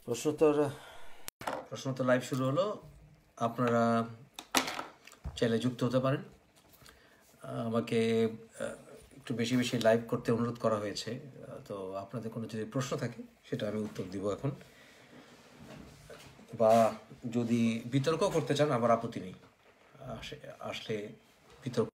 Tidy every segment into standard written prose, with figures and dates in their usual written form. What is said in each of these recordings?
প্রশ্নোত্তর লাইভ শুরু হলো। আপনারা চাইলে যুক্ত হতে পারেন। আমাকে একটু বেশি বেশি লাইভ করতে অনুরোধ করা হয়েছে, তো আপনাদের কোনো যদি প্রশ্ন থাকে সেটা আমি উত্তর দিব এখন, বা যদি বিতর্ক করতে চান আমার আপত্তি নেই, আসলে বিতর্ক।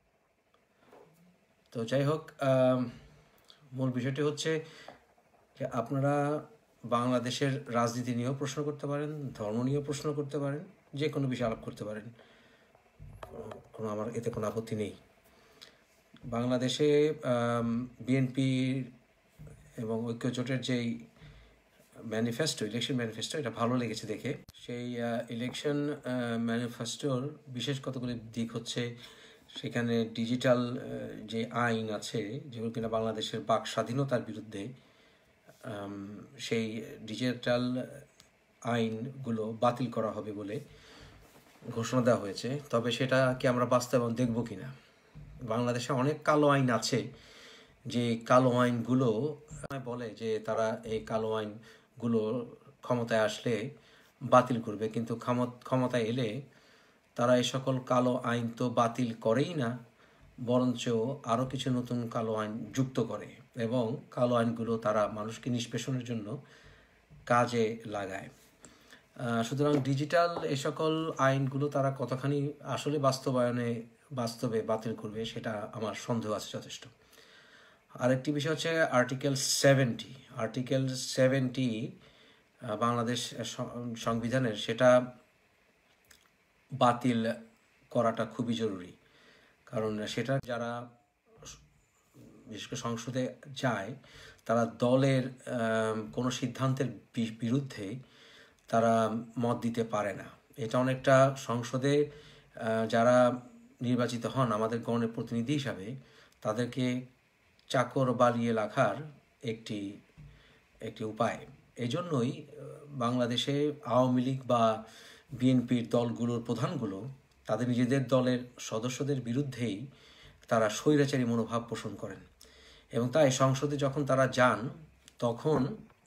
তো যাই হোক, মূল বিষয়টি হচ্ছে যে আপনারা বাংলাদেশের রাজনীতি নিয়েও প্রশ্ন করতে পারেন, ধর্ম নিয়েও প্রশ্ন করতে পারেন, যে কোনো বিষয়ে আলাপ করতে পারেন, আমার এতে কোনো আপত্তি নেই। বাংলাদেশে বিএনপি এবং ঐক্যজোটের যেই ম্যানিফেস্টো, ইলেকশন ম্যানিফেস্টো, এটা ভালো লেগেছে দেখে। সেই ইলেকশন ম্যানিফেস্টোর বিশেষ কতগুলি দিক হচ্ছে, সেখানে ডিজিটাল যে আইন আছে যেগুলো কিনা বাংলাদেশের বাক স্বাধীনতার বিরুদ্ধে, সেই ডিজিটাল আইনগুলো বাতিল করা হবে বলে ঘোষণা দেওয়া হয়েছে। তবে সেটা কি আমরা বাস্তবায়ন দেখব কি না? বাংলাদেশে অনেক কালো আইন আছে, যে কালো আইনগুলো বলে যে তারা এই কালো আইনগুলো ক্ষমতায় আসলে বাতিল করবে, কিন্তু ক্ষমতায় এলে তারা এই সকল কালো আইন তো বাতিল করেই না, বরঞ্চ আরও কিছু নতুন কালো আইন যুক্ত করে এবং কালো আইনগুলো তারা মানুষকে নিষ্পেষণের জন্য কাজে লাগায়। সুতরাং ডিজিটাল এই সকল আইনগুলো তারা কতখানি আসলে বাস্তবে বাতিল করবে সেটা আমার সন্দেহ আছে যথেষ্ট। আরেকটি বিষয় হচ্ছে আর্টিকেল 70 বাংলাদেশ সংবিধানের, সেটা বাতিল করাটা খুবই জরুরি। কারণ সেটা যারা বিশেষ করে সংসদে যায়, তারা দলের কোনো সিদ্ধান্তের বিরুদ্ধে তারা মত দিতে পারে না। এটা অনেকটা সংসদে যারা নির্বাচিত হন আমাদের গণের প্রতিনিধি হিসাবে, তাদেরকে চাকর বানিয়ে রাখার একটি উপায়। এই জন্যই বাংলাদেশে আওয়ামী লীগ বা বিএনপির দলগুলোর প্রধানগুলো তাদের নিজেদের দলের সদস্যদের বিরুদ্ধেই তারা স্বৈরাচারী মনোভাব পোষণ করেন, এবং তাই সংসদে যখন তারা যান তখন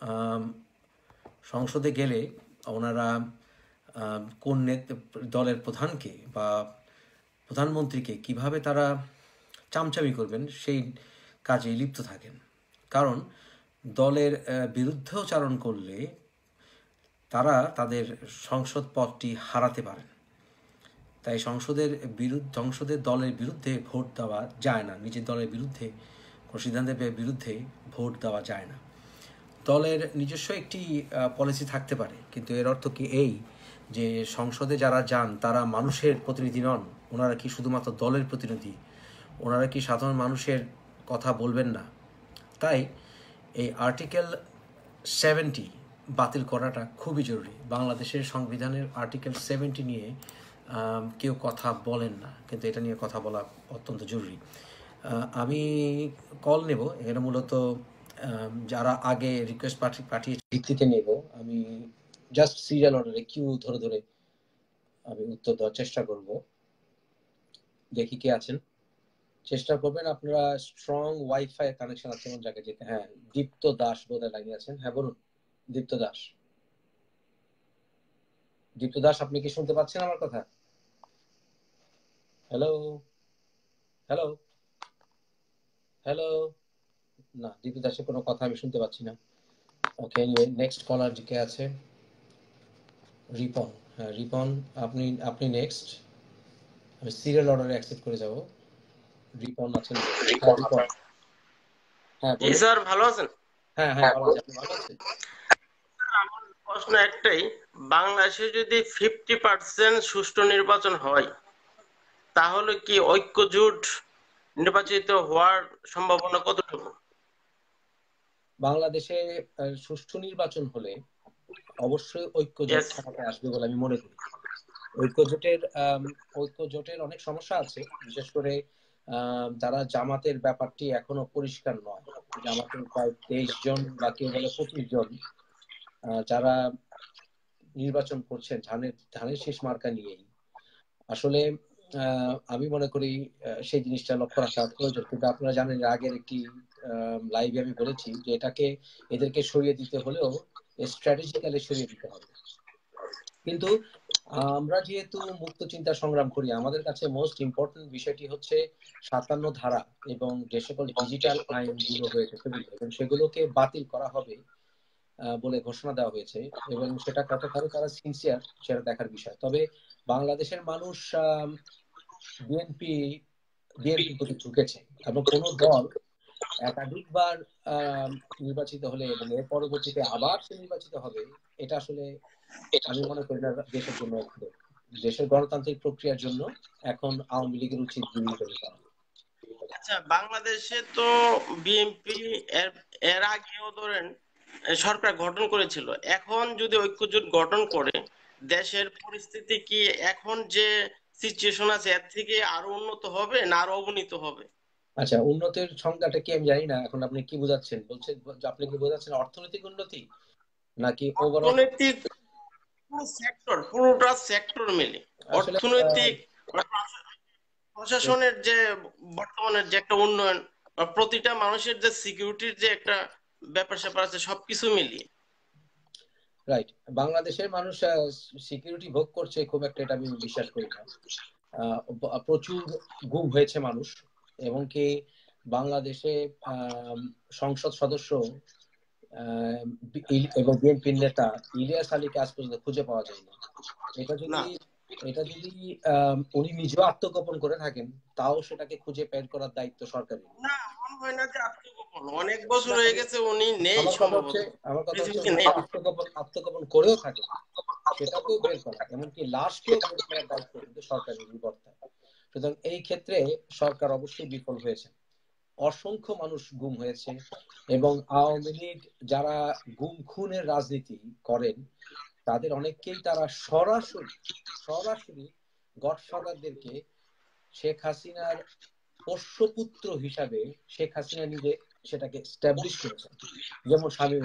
সংসদে গেলে ওনারা কোন দলের প্রধানকে বা প্রধানমন্ত্রীকে কিভাবে তারা চামচামি করবেন সেই কাজে লিপ্ত থাকেন। কারণ দলের বিরুদ্ধেও চারণ করলে তারা তাদের সংসদ পদটি হারাতে পারেন। তাই সংসদের দলের বিরুদ্ধে ভোট দেওয়া যায় না, নিজের দলের বিরুদ্ধে কোনো সিদ্ধান্তের বিরুদ্ধে ভোট দেওয়া যায় না। দলের নিজস্ব একটি পলিসি থাকতে পারে, কিন্তু এর অর্থ কি এই যে সংসদে যারা যান তারা মানুষের প্রতিনিধি নন? ওনারা কি শুধুমাত্র দলের প্রতিনিধি? ওনারা কি সাধারণ মানুষের কথা বলবেন না? তাই এই আর্টিকেল 70 বাতিল করাটা খুবই জরুরি। বাংলাদেশের সংবিধানের আর্টিকেল 70 নিয়ে কেউ কথা বলেন না, কিন্তু এটা নিয়ে কথা বলা অত্যন্ত জরুরি। আমি কল নেব এখানে, মূলত যারা আগে রিকোয়েস্ট পাঠিয়েছে ভিত্তিতে নেব। আমি জাস্ট সিরিয়াল অর্ডারে কিউ ধরে ধরে আমি উত্তর দেওয়ার চেষ্টা করব। দেখি কে আছেন, চেষ্টা করবেন আপনারা। স্ট্রং ওয়াইফাই কানেকশন আছে এমন জায়গায় যেতে। হ্যাঁ, দীপ্ত দাস বোধহয় লাগিয়ে আছেন। হ্যাঁ বলুন দীপ্ত দাস। দীপ্ত দাস, আপনি কি শুনতে পাচ্ছেন আমার কথা? Hello hello hello. না, দীপ্ত দাসের কোনো কথা আমি শুনতে পাচ্ছি না। ওকে, এনিওয়ে, নেক্সট কলার কে আছে? রিপন। হ্যাঁ রিপন, আপনি নেক্সট। আমি সিরিয়াল অর্ডারে অ্যাকসেপ্ট করে যাব। রিপন আছেন? হ্যাঁ রিপন। হ্যাঁ জি স্যার, ভালো আছেন? হ্যাঁ হ্যাঁ ভালো আছি। আপনি ভালো আছেন? আমার প্রশ্ন একটাই, বাংলাদেশে যদি 50% সুষ্ঠু নির্বাচন হয় তাহলে কি ঐক্যজোট নির্বাচিত হওয়ার সম্ভাবনা কতটুকু? বাংলাদেশে সুষ্ঠু নির্বাচন হলে অবশ্যই ঐক্যজোট Yes. ক্ষমতায় আসবে বলে আমি মনে করি। ঐক্যজোটের অনেক সমস্যা আছে, বিশেষ করে যারা জামাতের ব্যাপারটি এখনো পরিষ্কার নয়। জামাতের প্রায় 23 জন বা কেউ বলে 25 জন যারা নির্বাচন করছেন ধানের শীষ মার্কা নিয়েই। আসলে আমি মনে করি সেই জিনিসটা লক্ষ্য রাখা প্রয়োজন। কিন্তু আপনারা জানেন আগের একটি লাইভে আমি বলেছি যে এদেরকে সরিয়ে দিতে হলেও স্ট্র্যাটেজিক্যালি সরিয়ে দিতে হবে। কিন্তু আমরা যেহেতু মুক্ত চিন্তা সংগ্রাম করি, আমাদের কাছে মোস্ট ইম্পর্টেন্ট বিষয়টি হচ্ছে ৫৭ ধারা এবং যে সকল ডিজিটাল আইনগুলো হয়েছে সেগুলো, এবং সেগুলোকে বাতিল করা হবে বলে ঘোষণা দেওয়া হয়েছে, এবং সেটা কতখানি তারা সিনসিয়ার সেটা দেখার বিষয়। তবে বাংলাদেশের মানুষ বিএনপি বিএনপির প্রতি ঝুঁকেছে, এবং কোনো দল একাধিকবার নির্বাচিত হলে এবং এর পরবর্তীতে আবার সে নির্বাচিত হবে, এটা আসলে আমি মনে করি না দেশের জন্য, দেশের গণতান্ত্রিক প্রক্রিয়ার জন্য এখন আওয়ামী লীগের উচিত বিরোধিতা করা। আচ্ছা, বাংলাদেশে তো বিএনপি এর এর আগেও ধরেন সরকার গঠন করেছিল। এখন যদি ঐক্যজোট গঠন করে, দেশের পরিস্থিতি কি এখন যে সিচুয়েশন আছে এর থেকে আরো উন্নত হবে না আরো অবনীত হবে? আচ্ছা, উন্নতির সংজ্ঞাটা কি আমি জানি না, এখন আপনি কি বোঝাচ্ছেন? বলছেন আপনি কি বোঝাচ্ছেন অর্থনৈতিক উন্নতি নাকি ওভারঅল? অর্থনৈতিক সেক্টর, পুরোটা সেক্টর মিলে আসলে অর্থনৈতিক, প্রশাসনের যে বর্তমানের যে একটা উন্নয়ন, বা প্রতিটা মানুষের যে সিকিউরিটির যে একটা ব্যাপার স্যাপার আছে, সবকিছু মিলিয়ে। রাইট, বাংলাদেশের মানুষ সিকিউরিটি ভোগ করছে খুব একটা, এটা আমি বিশ্বাস করি না। প্রচুর গুম হয়েছে মানুষ, এবং কি বাংলাদেশে সংসদ সদস্য এবং বিএনপির নেতা ইলিয়াস আলীকে আজ পর্যন্ত খুঁজে পাওয়া যায়নি। এটা না যদি এটা যদি উনি নিজেও আত্মগোপন করে থাকেন, তাও সেটাকে খুঁজে বের করার দায়িত্ব সরকারের। না, মনে হয় না যে আত্মগোপন, অনেক বছর না, হয়ে গেছে উনি নেই আমার কথা হচ্ছে সম্ভবত, আমার কথা হচ্ছে পৃথিবীতে উনি নেই। আত্মগোপন করেও থাকেন, সেটাকেও বের করা, এমনকি লাশকেও বের করার দায়িত্ব কিন্তু সরকারের বর্তায়। সুতরাং এই ক্ষেত্রে সরকার অবশ্যই বিফল হয়েছে। অসংখ্য মানুষ গুম হয়েছে, এবং আওয়ামী লীগ যারা গুম খুনের রাজনীতি করেন, তাদের অনেককেই তারা সরাসরি সরাসরি গডফাদারদেরকে শেখ হাসিনার পোষ্যপুত্র হিসাবে শেখ হাসিনা নিজে সেটাকে এস্টাবলিশ করেছেন। যেমন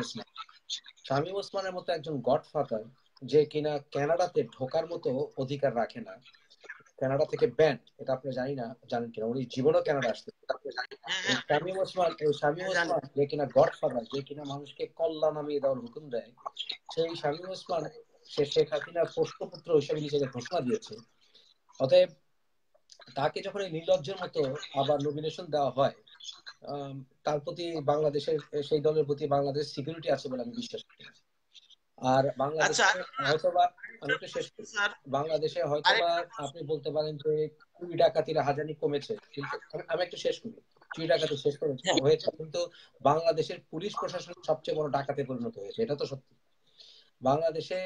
শামীম ওসমানের মতো একজন গডফাদার, যে কিনা কানাডাতে ঢোকার মতো অধিকার রাখে না, কানাডা থেকে ব্যান্ড, এটা আপনি জানেন কিনা, উনি জীবনও কানাডা আসতে। হ্যাঁ, এই হ্যাঁ, শামীম জানি। ওসমান যে কিনা গডফাদার, যে কিনা মানুষকে কল্লা নামিয়ে দেওয়ার হুকুম দেয়, সেই শামীম ওসমান সে শেখ হাসিনার পোষ্যপুত্র হিসেবে নিজেকে ঘোষণা দিয়েছে। অতএব তাকে যখন এই নির্লজ্জের মতো আবার নমিনেশন দেওয়া হয়, তার প্রতি বাংলাদেশের, সেই দলের প্রতি বাংলাদেশের সিকিউরিটি আছে বলে আমি বিশ্বাস করি না। আর আচ্ছা, বাংলাদেশে হয়তোবা, আমি একটু শেষ করি, স্যার, বাংলাদেশে হয়তোবা আরেকটা আপনি বলতে পারেন যে চুরি ডাকাতির হাজানি কমেছে, কিন্তু আমি একটু শেষ করি, চুরি ডাকাতি শেষ করেছে হয়েছে, কিন্তু বাংলাদেশের পুলিশ প্রশাসন সবচেয়ে বড় ডাকাতে পরিণত হয়েছে, এটা তো সত্যি। বাংলাদেশে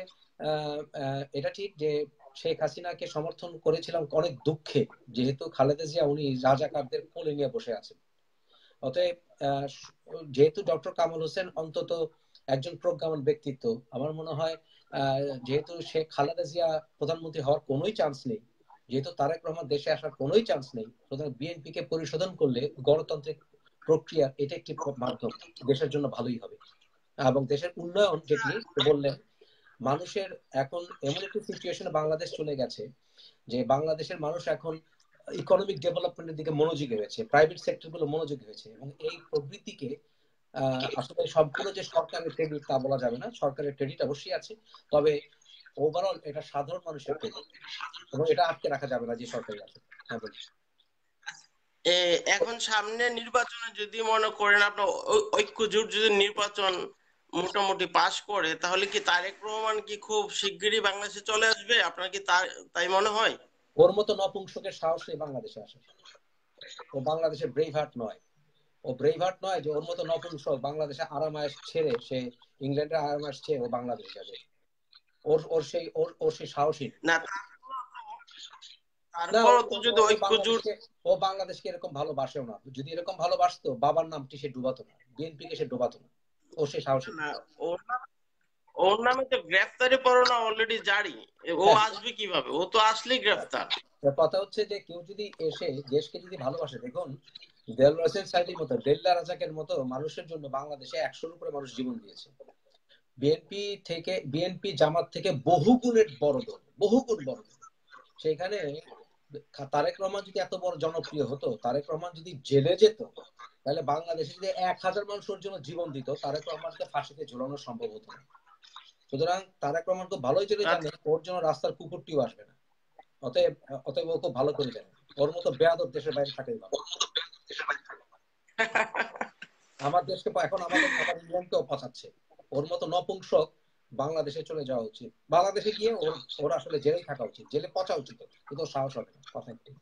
এটা ঠিক যে শেখ হাসিনাকে সমর্থন করেছিলাম অনেক দুঃখে, যেহেতু খালেদা জিয়া উনি রাজাকারদের কোলে নিয়ে বসে আছেন। অতএব যেহেতু ডক্টর কামাল হোসেন অন্তত একজন প্রজ্ঞামন ব্যক্তিত্ব, আমার মনে হয় যেহেতু শেখ খালেদা জিয়া প্রধানমন্ত্রী হওয়ার কোনোই চান্স নেই, যেহেতু তারেক রহমান দেশে আসার কোনোই চান্স নেই, সুতরাং বিএনপি কে পরিশোধন করলে গণতান্ত্রিক প্রক্রিয়া এটা একটি মাধ্যম, দেশের জন্য ভালোই হবে। এবং দেশের উন্নয়ন যেটি বললেন, মানুষের এখন এমন একটি সিচুয়েশনে বাংলাদেশ চলে গেছে যে বাংলাদেশের মানুষ এখন ইকোনমিক ডেভেলপমেন্টের দিকে মনোযোগী হয়েছে, প্রাইভেট সেক্টর গুলো মনোযোগী হয়েছে, এবং এই প্রবৃত্তিকে আসলে সম্পূর্ণ যে সরকারের ক্রেডিট তা বলা যাবে না, সরকারের ক্রেডিট অবশ্যই আছে, তবে ওভারঅল এটা সাধারণ মানুষের ক্রেডিট, এবং এটা আটকে রাখা যাবে না যে সরকারি আছে। হ্যাঁ বলুন। এখন সামনে নির্বাচনে যদি মনে করেন আপনার ঐক্যজোট যদি নির্বাচন মোটামুটি পাশ করে, তাহলে কি তারেক রহমান কি খুব শিগগিরই বাংলাদেশে চলে আসবে? আপনার কি তাই মনে হয়? ওর মতো নপুংসকের সাহস নেই বাংলাদেশে আসে, ও বাংলাদেশের ব্রেভ হার্ট নয়, ও ব্রেভ হার্ট নয় যে ওর মতো নপুংসক বাংলাদেশে আরামায়েশ ছেড়ে সে ইংল্যান্ডের আরামায়েশ ছেড়ে ও বাংলাদেশ যাবে। ওর সেই সাহসী নেই। না, না, তারপরও তো যদি ঐক্যজোট, ও বাংলাদেশকে এরকম ভালোবাসেও না, যদি এরকম ভালোবাসতো বাবার নামটি সে ডুবাতো না, বিএনপি কে সে ডুবাতো না, ও সে সাহসী নেই। না, ওর নামে ওর নামে তো গ্রেফতারি পরোয়ানা অলরেডি জারি। ও হ্যাঁ, আসবে কিভাবে? ও তো আসলেই গ্রেফতার। কথা হচ্ছে যে কেউ যদি এসে দেশকে যদি ভালোবাসে, দেখুন দেলোয়ার হোসেন সাইদির মতো, দেল্লা রাজাকের মতো মানুষের জন্য বাংলাদেশে 100-র উপরে মানুষ জীবন দিয়েছে। বিএনপি জামাত থেকে বহু গুণের বড় দল, বহু গুণ বড় দল। সেখানে তারেক রহমান যদি এত বড় জনপ্রিয় হতো, তারেক রহমান যদি জেলে যেত, তাহলে বাংলাদেশে যদি 1000 মানুষ ওর জন্য জীবন দিত, তারেক রহমানকে ফাঁসিতে ঝুলানো সম্ভব হতো না। সুতরাং তারেক রহমান খুব ভালোই চলে জানে আচ্ছা ওর জন্য রাস্তার কুকুরটিও আসবে না। অতএব অতএব ও খুব ভালো করে জানে ওর মতো বেয়াদব দেশের বাইরে থাকাই ভালো। আমার দেশকে এখন আমার ইংল্যান্ডকেও পচাচ্ছে। ওর মতো নপুংসক বাংলাদেশে চলে যাওয়া উচিত। বাংলাদেশে গিয়ে ওর আসলে জেলেই থাকা উচিত, জেলে পচা উচিত, কিন্তু ওর সাহস হবে না কথা একটাই।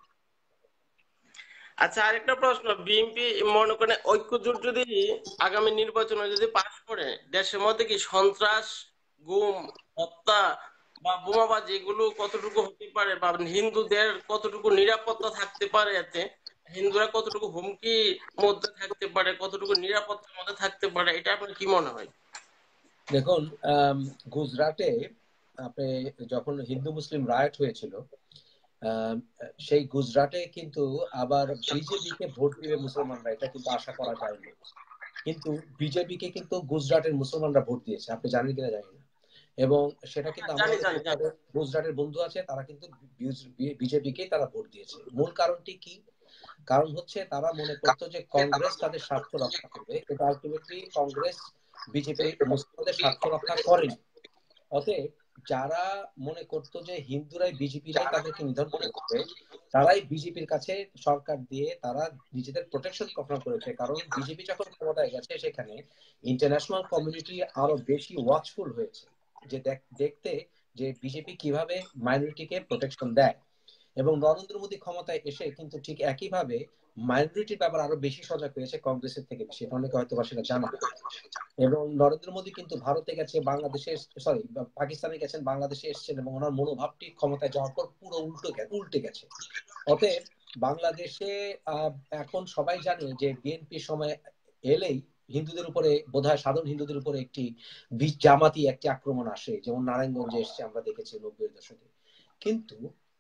আচ্ছা, আরেকটা প্রশ্ন, বিএনপি মনে করেন ঐক্যজোট যদি আগামী নির্বাচনে যদি পাশ করে, দেশের মধ্যে কি সন্ত্রাস, গুম, হত্যা বা বোমাবাজি এগুলো কতটুকু হতে পারে, বা হিন্দুদের কতটুকু নিরাপত্তা থাকতে পারে, এতে হিন্দুরা কতটুকু হুমকির মধ্যে থাকতে পারে, কতটুকু নিরাপত্তার মধ্যে থাকতে পারে, এটা আপনার কি মনে হয়? দেখুন, গুজরাটে আপনি যখন হিন্দু মুসলিম রায়ট হয়েছিল, আহ, সেই গুজরাটে কিন্তু আবার বিজেপিকে ভোট দিবে মুসলমানরা, এটা কিন্তু আশা করা যায়নি। কিন্তু বিজেপিকে কিন্তু গুজরাটের মুসলমানরা ভোট দিয়েছে, আপনি জানেন কিনা জানি না। এবং সেটা কিন্তু জানি আমাদের জানি জানি। গুজরাটের বন্ধু আছে, তারা কিন্তু বিজেপিকেই তারা ভোট দিয়েছে। মূল কারণটি কি? কারণ হচ্ছে তারা মনে করতো যে কংগ্রেস তাদের স্বার্থ রক্ষা করবে, কিন্তু আলটিমেটলি কংগ্রেস বিজেপি মুসলিমদের স্বার্থ রক্ষা করেনি। অতএব যারা মনে করতো যে হিন্দুরাই বিজেপিরাই তাদেরকে নিধন করে দেবে, তারাই বিজেপির কাছে সরকার দিয়ে তারা নিজেদের প্রোটেকশন কখনো করেছে। কারণ বিজেপি যখন ক্ষমতায় গেছে, সেখানে ইন্টারন্যাশনাল কমিউনিটি আরো বেশি ওয়াচফুল হয়েছে, যে দেখতে যে বিজেপি কিভাবে মাইনরিটিকে প্রোটেকশন দেয়। এবং নরেন্দ্র মোদী ক্ষমতায় এসে কিন্তু ঠিক একইভাবে মাইনরিটির ব্যাপার আরো বেশি সজাগ হয়েছে কংগ্রেসের থেকে বেশি, এটা অনেকে হয়তো বা সেটা জানা। এবং নরেন্দ্র মোদী কিন্তু ভারতে গেছে, বাংলাদেশে, সরি পাকিস্তানে গেছেন, বাংলাদেশে এসেছেন, এবং ওনার মনোভাবটি ক্ষমতায় যাওয়ার পর পুরো উল্টে গেছে। অতএব বাংলাদেশে আহ, এখন সবাই জানে যে বিএনপি সময় এলেই হিন্দুদের উপরে, বোধহয় সাধারণ হিন্দুদের উপরে একটি জামাতি একটি আক্রমণ আসে, যেমন নারায়ণগঞ্জে এসছে, আমরা দেখেছি 90-এর দশকে। কিন্তু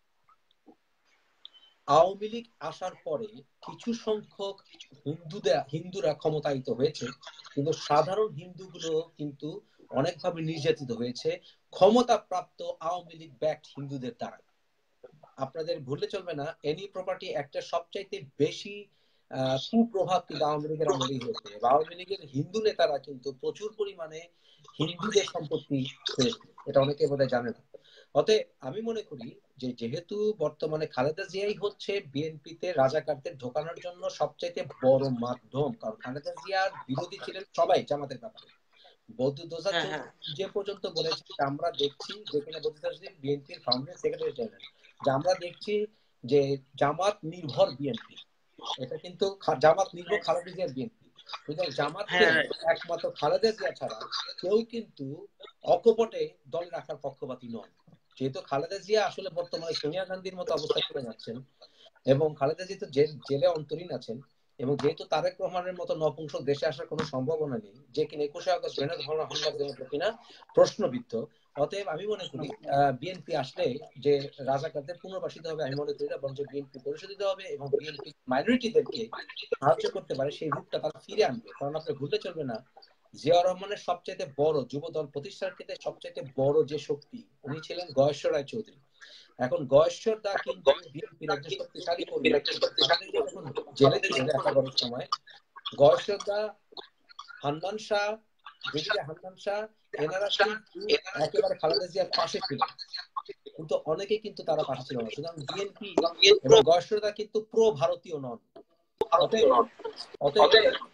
আওয়ামী লীগ আসার পরে কিছু সংখ্যক হিন্দুরা ক্ষমতায়িত হয়েছে, কিন্তু সাধারণ হিন্দুগুলো কিন্তু অনেকভাবে নির্যাতিত হয়েছে ক্ষমতা প্রাপ্ত আওয়ামী লীগ ব্যাক্ট হিন্দুদের দ্বারা। আপনাদের ভুললে চলবে না, এনি প্রপার্টি একটা সবচাইতে বেশি কুপ্রভাব কিন্তু আওয়ামী লীগের আমলেই হয়েছে। আওয়ামী লীগের হিন্দু নেতারা কিন্তু প্রচুর পরিমাণে হিন্দুদের সম্পত্তি পেয়েছে, এটা অনেকে বোধহয় জানে না। অতএব আমি মনে করি যে যেহেতু বর্তমানে খালেদা জিয়াই হচ্ছে বিএনপিতে রাজাকারদের ঢোকানোর জন্য সবচাইতে বড় মাধ্যম, কারণ খালেদা জিয়ার বিরোধী ছিলেন সবাই জামাতের ব্যাপারে। বদরুদ্দোজা হ্যাঁ হ্যাঁ। চৌধুরী যে পর্যন্ত বলেছে যে আমরা দেখছি, যেখানে বদরুদ্দোজা চৌধুরী বিএনপির ফাউন্ডিং সেক্রেটারি জেনারেল, যে আমরা দেখছি যে জামাত নির্ভর বিএনপি, এটা কিন্তু জামাত নির্ভর খালেদা জিয়ার বিএনপি। সুতরাং জামাতকে হ্যাঁ একমাত্র খালেদা জিয়া ছাড়া কেউ কিন্তু অকপটে দলে রাখার পক্ষপাতী নন। যেহেতু খালেদা জিয়া আসলে বর্তমানে সোনিয়া গান্ধীর মতো অবস্থা করে যাচ্ছেন, এবং খালেদা জিয়া তো জেলে অন্তরীণ আছেন, এবং যেহেতু তারেক রহমানের মতো নপুংসক দেশে আসার কোনো সম্ভাবনা নেই, যে কিনা 21শে আগস্ট গ্রেনেড হামলার জন্য কিনা প্রশ্নবিদ্ধ। অতএব আমি মনে করি বিএনপি আসলে যে রাজাকারদের পুনর্বাসিত হবে, আমি মনে করি না, বরঞ্চ বিএনপি পরিশোধিত হবে এবং বিএনপি মাইনরিটিদেরকে সাহায্য করতে পারে সেই রূপটা তারা ফিরে আনবে। কারণ আপনি ভুললে চলবে না, জিয়া রহমানের সবচেয়ে বড় যুব দল প্রতিষ্ঠার ক্ষেত্রে সবচেয়ে বড় যে শক্তি, উনি ছিলেন গয়েশ্বর রায় চৌধুরী। এখন গয়েশ্বর দা কিন্তু বিএনপির একজন শক্তিশালী কর্মী, কিন্তু খালেদা জিয়া যখন জেলে ছিলেন 11 সময়, গয়েশ্বর দা, হান্নান শাহ, ব্রিগেডিয়ার হান্নান শাহ, এনারা কিন্তু একেবারে খালেদা জিয়ার পাশে ছিলেন, কিন্তু অনেকে কিন্তু তারা পাশে ছিল না। সুতরাং বিএনপি এবং গয়েশ্বর দা কিন্তু প্রো ভারতীয় নন। অতএব অতএব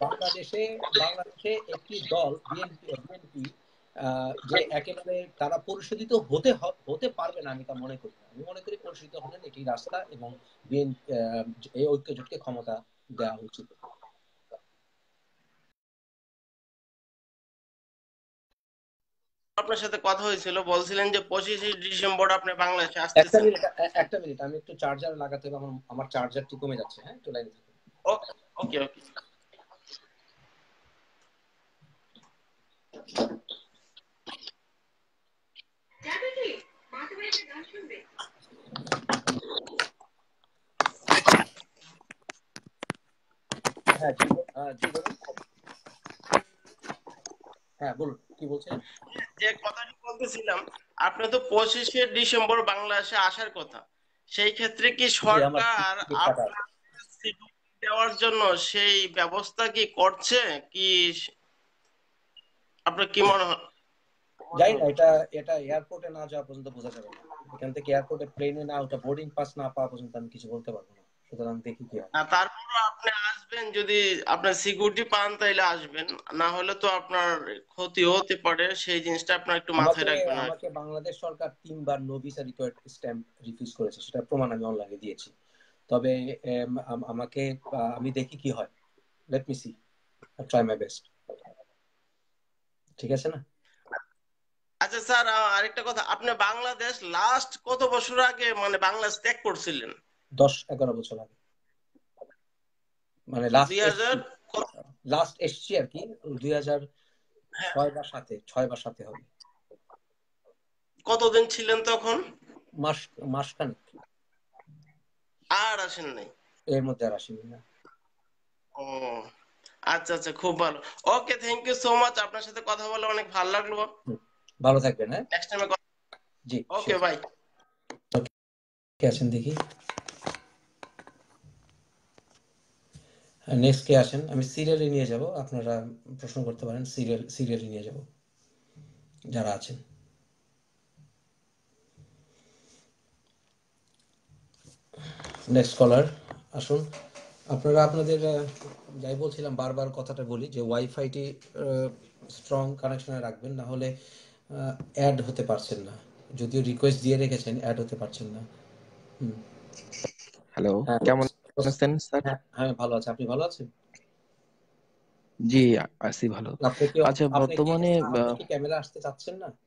বাংলাদেশে একটি দল বিএনপি যে একেবারে তারা পরিশোধিত হতে পারবে না, আমি তা মনে করি না। আমি মনে করি পরিশোধিত হলেন এটি রাস্তা, এবং এই ঐক্য জোটকে ক্ষমতা দেওয়া উচিত। আপনার সাথে কথা হয়েছিল, বলছিলেন যে 25শে ডিসেম্বর আপনি বাংলাদেশে একটা আসতেছেন। মিনিট, একটা মিনিট, আমি একটু চার্জার লাগাতে হবে, আমার চার্জারটি কমে যাচ্ছে। হ্যাঁ, একটু লাইনে থাকুন। ওকে ওকে ওকে। হ্যাঁ জি বলুন। হ্যাঁ বলুন, কি বলছেন? যে কথাটি বলতেছিলাম, আপনি তো 25শে ডিসেম্বর বাংলাদেশে আসার কথা, সেই ক্ষেত্রে কি জি, আমার সরকার টিকিট কাটা আছে। আপনার সিকিউরিটি দেওয়ার জন্য সেই ব্যবস্থা কি করছে, কি আপনার কি মনে হয়? যাই না, এটা এটা এয়ারপোর্টে না যাওয়া পর্যন্ত বোঝা যাবে না। এখান থেকে এয়ারপোর্টে প্লেনে না ওটা বোর্ডিং পাস না পাওয়া পর্যন্ত আমি কিছু বলতে পারবো না। সুতরাং দেখি কি হয়। না, তারপরও আপনি আসবেন, যদি আপনার সিকিউরিটি পান তাইলে আসবেন, না হলে তো আপনার ক্ষতি হতে পারে, সেই জিনিসটা আপনার একটু আমাকে মাথায় রাখবেন আর আমাকে কি। বাংলাদেশ সরকার 3 বার no visa required stamp refuse করেছে, সেটা প্রমাণ আমি অনলাইনে দিয়েছি। তবে আমাকে আমি দেখি কি হয়। Let me see, try my best. ঠিক আছে না? আচ্ছা স্যার, আরেকটা কথা, আপনি বাংলাদেশ লাস্ট কত বছর আগে মানে বাংলাদেশ ত্যাগ করছিলেন? 10-11 বছর আগে, মানে দুই হাজার লাস্ট এসছি আর কি। 2006 বা 7 হবে। কতদিন ছিলেন তখন? মাস মাসখানেক। আর আসেন নাই? এর মধ্যে আর আসেনি না। ও আচ্ছা আচ্ছা, খুব ভালো। Okay, thank you so much, আপনার সাথে কথা বলে অনেক ভালো লাগলো। হুম, ভালো থাকবেন, হ্যাঁ। নেক্সট টাইমে কথা। জি, ওকে, শিওর। বাই। কে আছেন দেখি? নেক্সট কে আসেন? আমি সিরিয়ালে নিয়ে যাব, আপনারা প্রশ্ন করতে পারেন। সিরিয়ালে নিয়ে যাব যারা আছেন। নেক্সট কলার আসুন। আপনারা আপনাদের যাই বলছিলাম, বারবার কথাটা বলি যে ওয়াইফাইটি স্ট্রং কানেকশনে রাখবেন, না হলে অ্যাড হতে পারছেন না। যদিও রিকোয়েস্ট দিয়ে রেখেছেন, অ্যাড হতে পারছেন না। হুম। হ্যালো, হ্যাঁ, কেমন আছেন স্যার? হ্যাঁ, হ্যাঁ, ভালো আছে। আপনি ভালো আছেন? জি, আছি ভালো। আপনি কি আচ্ছা, আপনি কি বর্তমানে আপনি কি ক্যামেরা আসতে চাচ্ছেন না?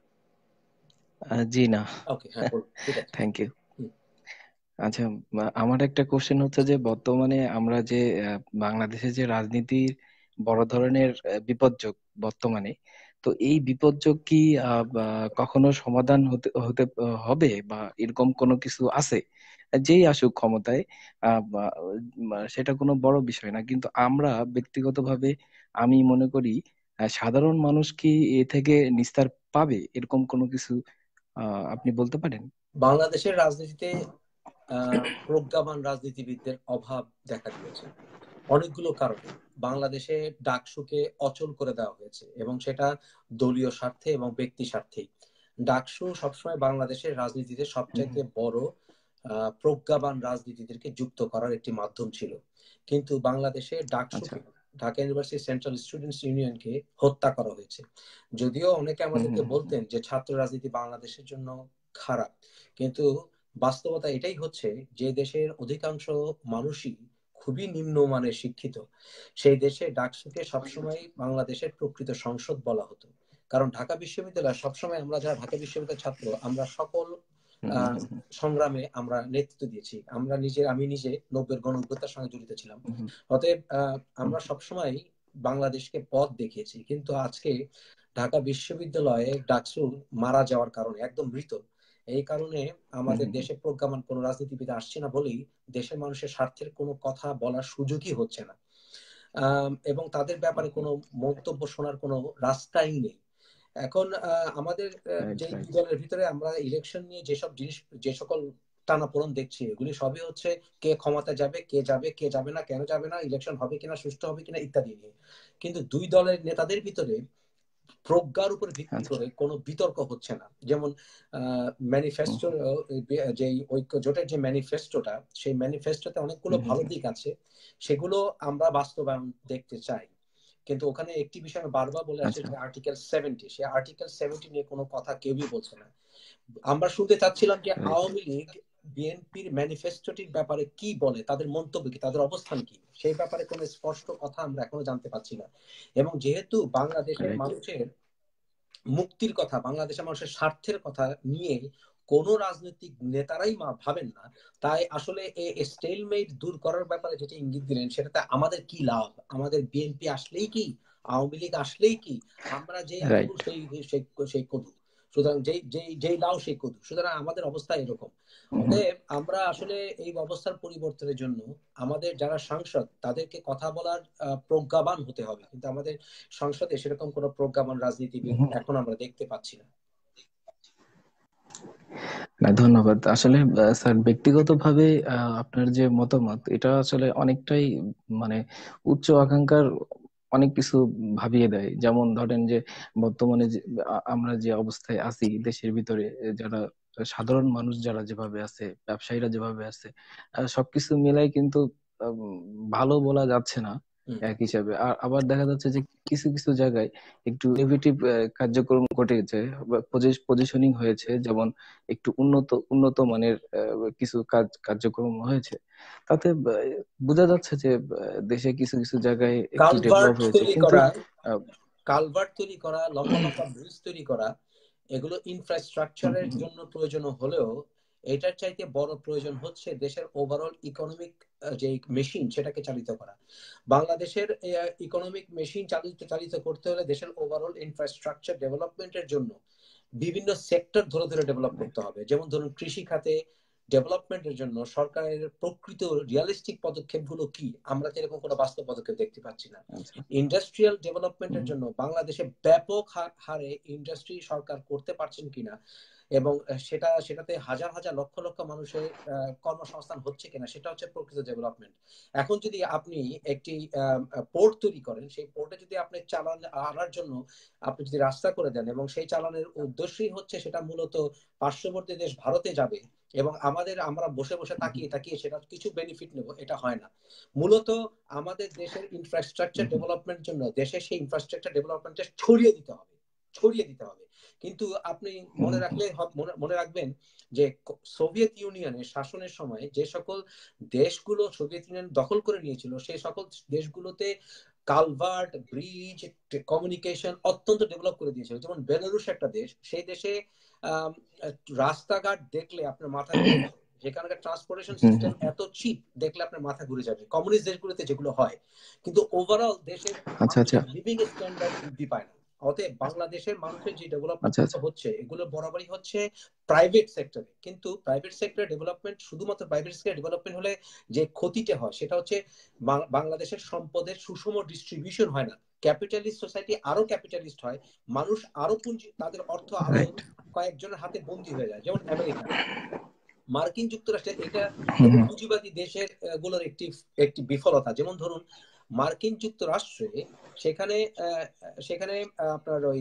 জি না। ওকে, হ্যাঁ, বলুন, ঠিক আছে। Thank you. হুম, আচ্ছা, আমার একটা কোশ্চেন হচ্ছে যে বর্তমানে আমরা যে বাংলাদেশে যে রাজনীতির বড় ধরনের বিপর্যয় বর্তমানে, তো এই বিপর্যয় কি কখনো সমাধান হতে হতে হবে, বা এরকম কোনো কিছু আছে? যেই আসুক ক্ষমতায়, সেটা কোনো বড় বিষয় না, কিন্তু আমরা ব্যক্তিগতভাবে আমি মনে করি সাধারণ মানুষ কি এ থেকে নিস্তার পাবে, এরকম কোনো কিছু আপনি বলতে পারেন? বাংলাদেশের রাজনীতিতে প্রজ্ঞাবান রাজনীতিবিদদের অভাব দেখা দিয়েছে অনেকগুলো কারণে। বাংলাদেশে ডাকসুকে অচল করে দেওয়া হয়েছে, এবং সেটা দলীয় স্বার্থে এবং ব্যক্তি স্বার্থেই। ডাকসু সবসময় বাংলাদেশের রাজনীতিতে সবচাইতে বড় প্রজ্ঞাবান রাজনীতিদেরকে যুক্ত করার একটি মাধ্যম ছিল। কিন্তু বাংলাদেশে আচ্ছা। ডাকসুকে, ঢাকা ইউনিভার্সিটি সেন্ট্রাল স্টুডেন্টস ইউনিয়নকে হত্যা করা হয়েছে। যদিও অনেকে হুম আমাদেরকে হুম হুম বলতেন যে ছাত্র রাজনীতি বাংলাদেশের জন্য খারাপ, কিন্তু বাস্তবতা এটাই হচ্ছে যে দেশের অধিকাংশ মানুষই খুবই নিম্নমানের শিক্ষিত, সেই দেশে ডাকসুকে সবসময় বাংলাদেশের প্রকৃত সংসদ বলা হতো। কারণ ঢাকা বিশ্ববিদ্যালয় সবসময়, আমরা যারা ঢাকা বিশ্ববিদ্যালয়ের ছাত্র, আমরা সকল হুম হুম আহ, হুম হুম সংগ্রামে আমরা নেতৃত্ব দিয়েছি। আমি নিজে 90-এর গণ অভ্যুত্থানের সঙ্গে জড়িত ছিলাম। হুম হুম অতএব হুম আমরা সবসময় বাংলাদেশকে পথ দেখিয়েছি। কিন্তু আজকে ঢাকা বিশ্ববিদ্যালয়ে ডাকসু মারা যাওয়ার কারণে, একদম মৃত, এই কারণে হুম আমাদের হুম হুম দেশে প্রজ্ঞামান কোনো রাজনীতিবিদ আসছে না বলেই দেশের মানুষের স্বার্থের কোনো কথা বলার সুযোগই হচ্ছে না। এবং তাদের ব্যাপারে কোনো মন্তব্য শোনার কোনো রাস্তাই নেই। এখন আমাদের রাইট যে দুই রাইট। দলের ভিতরে আমরা ইলেকশন নিয়ে যেসব জিনিস, যে সকল টানাপোড়েন দেখছি, এগুলি সবই হচ্ছে কে ক্ষমতা যাবে, কে যাবে, কে যাবে না, কেন যাবে না, ইলেকশন হবে কিনা, সুষ্ঠু হবে কিনা, ইত্যাদি নিয়ে। কিন্তু দুই দলের নেতাদের ভিতরে প্রজ্ঞার উপর ভিত্তি আচ্ছা। করে কোনো বিতর্ক হচ্ছে না। যেমন হুম ম্যানিফেস্টো, যে ঐক্য জোটের যে ম্যানিফেস্টোটা, সেই ম্যানিফেস্টোতে অনেকগুলো হুম হুম ভালো হুম দিক আছে, সেগুলো আমরা বাস্তবায়ন দেখতে চাই। কিন্তু ওখানে একটি বিষয় আমি বারবার বলে আসছি, আচ্ছা। যে আর্টিকেল 70, সেই আর্টিকেল 70 নিয়ে কোনো কথা কেউই বলছে না। আমরা শুনতে চাচ্ছিলাম যে রাইট। আওয়ামী লীগ বিএনপির ম্যানিফেস্টোটির ব্যাপারে কি বলে, তাদের মন্তব্য কি, তাদের অবস্থান কি, সেই ব্যাপারে কোনো স্পষ্ট কথা আমরা এখনো জানতে পাচ্ছি না। এবং যেহেতু বাংলাদেশের রাইট। মানুষের মুক্তির কথা, বাংলাদেশের মানুষের স্বার্থের কথা নিয়ে কোন রাজনৈতিক নেতারাই ভাবেন না, তাই আসলে এই স্টেলমেট দূর করার ব্যাপারে যেটা ইঙ্গিত দিলেন, সেটাতে আমাদের কি লাভ? আমাদের বিএনপি আসলেই কি, আওয়ামী লীগ আসলেই কি, আমরা যে আলু রাইট। সেই সেই সেই কদু, সুতরাং যেই যেই যেই লাউ সেই কদু, সুতরাং আমাদের অবস্থা এরকম। হুম হুম অতএব আমরা আসলে এই অবস্থার পরিবর্তনের জন্য আমাদের যারা সাংসদ, তাদেরকে কথা বলার প্রজ্ঞাবান হতে হবে। কিন্তু আমাদের সংসদে সেরকম কোনো প্রজ্ঞাবান রাজনীতিবিদ হুম। এখন আমরা দেখতে পাচ্ছি না। না, ধন্যবাদ। আসলে স্যার, ব্যক্তিগতভাবে আপনার যে মতামত, এটা আসলে অনেকটাই মানে উচ্চ আকাঙ্ক্ষার অনেক কিছু ভাবিয়ে দেয়। যেমন ধরেন যে বর্তমানে যে আমরা যে অবস্থায় আছি দেশের ভিতরে, যারা সাধারণ মানুষ যারা যেভাবে আছে, ব্যবসায়ীরা যেভাবে আছে, সবকিছু মিলাই কিন্তু ভালো বলা যাচ্ছে না হুম। এক হিসাবে। আর আবার দেখা যাচ্ছে যে কিছু কিছু জায়গায় একটু ইনোভেটিভ কার্যক্রম ঘটেছে বা পজিশনিং হয়েছে, যেমন একটু উন্নত উন্নত মানের কিছু কার্যক্রম হয়েছে। তাতে বোঝা যাচ্ছে যে দেশে কিছু কিছু জায়গায় একটু কালভার্ট ডেভেলপ হয়েছে, তৈরি কিন্তু করা, আহ, কালভার্ট তৈরি করা, লম্বা লম্বা ব্রিজ তৈরি করা, এগুলো হুম, ইনফ্রাস্ট্রাকচারের হুম, জন্য প্রয়োজন হলেও এটার চাইতে বড় প্রয়োজন হচ্ছে দেশের ওভারঅল ইকোনমিক যে মেশিন সেটাকে চালিত করা। বাংলাদেশের ইকোনমিক মেশিন চালিত চালিত করতে হলে দেশের ওভারঅল ইনফ্রাস্ট্রাকচার ডেভেলপমেন্টের জন্য বিভিন্ন সেক্টর ধরে ধরে ডেভেলপ করতে হবে। যেমন ধরুন কৃষি খাতে ডেভেলপমেন্টের জন্য সরকারের প্রকৃত রিয়ালিস্টিক পদক্ষেপগুলো কি, আমরা তো এরকম কোনো বাস্তব পদক্ষেপ দেখতে পাচ্ছি না। আচ্ছা, ইন্ডাস্ট্রিয়াল হুম, ডেভেলপমেন্টের জন্য বাংলাদেশে ব্যাপক হারে ইন্ডাস্ট্রি সরকার করতে পারছেন কিনা, এবং সেটাতে হাজার হাজার লক্ষ লক্ষ মানুষের কর্মসংস্থান হচ্ছে কিনা, সেটা হচ্ছে প্রকৃত ডেভেলপমেন্ট। এখন যদি আপনি একটি পোর্ট তৈরি করেন, সেই পোর্টে যদি আপনি চালান আনার জন্য আপনি যদি রাস্তা করে দেন, এবং সেই চালানের উদ্দেশ্যই হচ্ছে সেটা মূলত পার্শ্ববর্তী দেশ ভারতে যাবে, এবং আমরা বসে বসে হুম, তাকিয়ে তাকিয়ে সেটা কিছু বেনিফিট নেব, এটা হয় না। মূলত আমাদের দেশের ইনফ্রাস্ট্রাকচার হুম, হুম, ডেভেলপমেন্ট জন্য দেশের সেই ইনফ্রাস্ট্রাকচার ডেভেলপমেন্টে ছড়িয়ে দিতে হবে, ছড়িয়ে দিতে হবে। কিন্তু আপনি হুম, মনে হুম, রাখলে মনে রাখবেন যে সোভিয়েত ইউনিয়নের শাসনের সময় যে সকল দেশগুলো সোভিয়েত ইউনিয়ন দখল করে নিয়েছিল, সেই সকল দেশগুলোতে কালভার্ট, ব্রিজ, কমিউনিকেশন অত্যন্ত ডেভেলপ করে দিয়েছিল। যেমন বেলারুশ একটা দেশ, সেই দেশে আম, রাস্তাঘাট দেখলে আপনার মাথা ঘুরে যাবে, যেখানকার ট্রান্সপোর্টেশন হুম, সিস্টেম হুম। এত চিপ, দেখলে আপনার মাথা ঘুরে যাবে, কমিউনিস্ট দেশগুলোতে যেগুলো হয়। কিন্তু ওভারঅল দেশের আচ্ছা, আচ্ছা, মানুষের লিভিং স্ট্যান্ডার্ড বৃদ্ধি পায় না। অতএব বাংলাদেশের মানুষের যে ডেভেলপমেন্ট আচ্ছা, আচ্ছা, হচ্ছে, এগুলো বরাবরই হচ্ছে প্রাইভেট সেক্টরে। কিন্তু প্রাইভেট সেক্টর ডেভেলপমেন্ট, শুধুমাত্র প্রাইভেট সেক্টর ডেভেলপমেন্ট হলে যে ক্ষতিটা হয় সেটা হচ্ছে বাংলাদেশের সম্পদের সুষম ডিস্ট্রিবিউশন হয় না। ক্যাপিটালিস্ট সোসাইটি আরো ক্যাপিটালিস্ট হয়, মানুষ আরো পুঁজি, তাদের অর্থ আরো রাইট, কয়েকজনের হাতে বন্দী হয়ে যায়, যেমন আমেরিকা, মার্কিন যুক্তরাষ্ট্রে। এটা হুম, এটা হুম, পুঁজিবাদী দেশের গুলোর একটি একটি বিফলতা। যেমন ধরুন মার্কিন যুক্তরাষ্ট্রে, সেখানে সেখানে আপনার ওই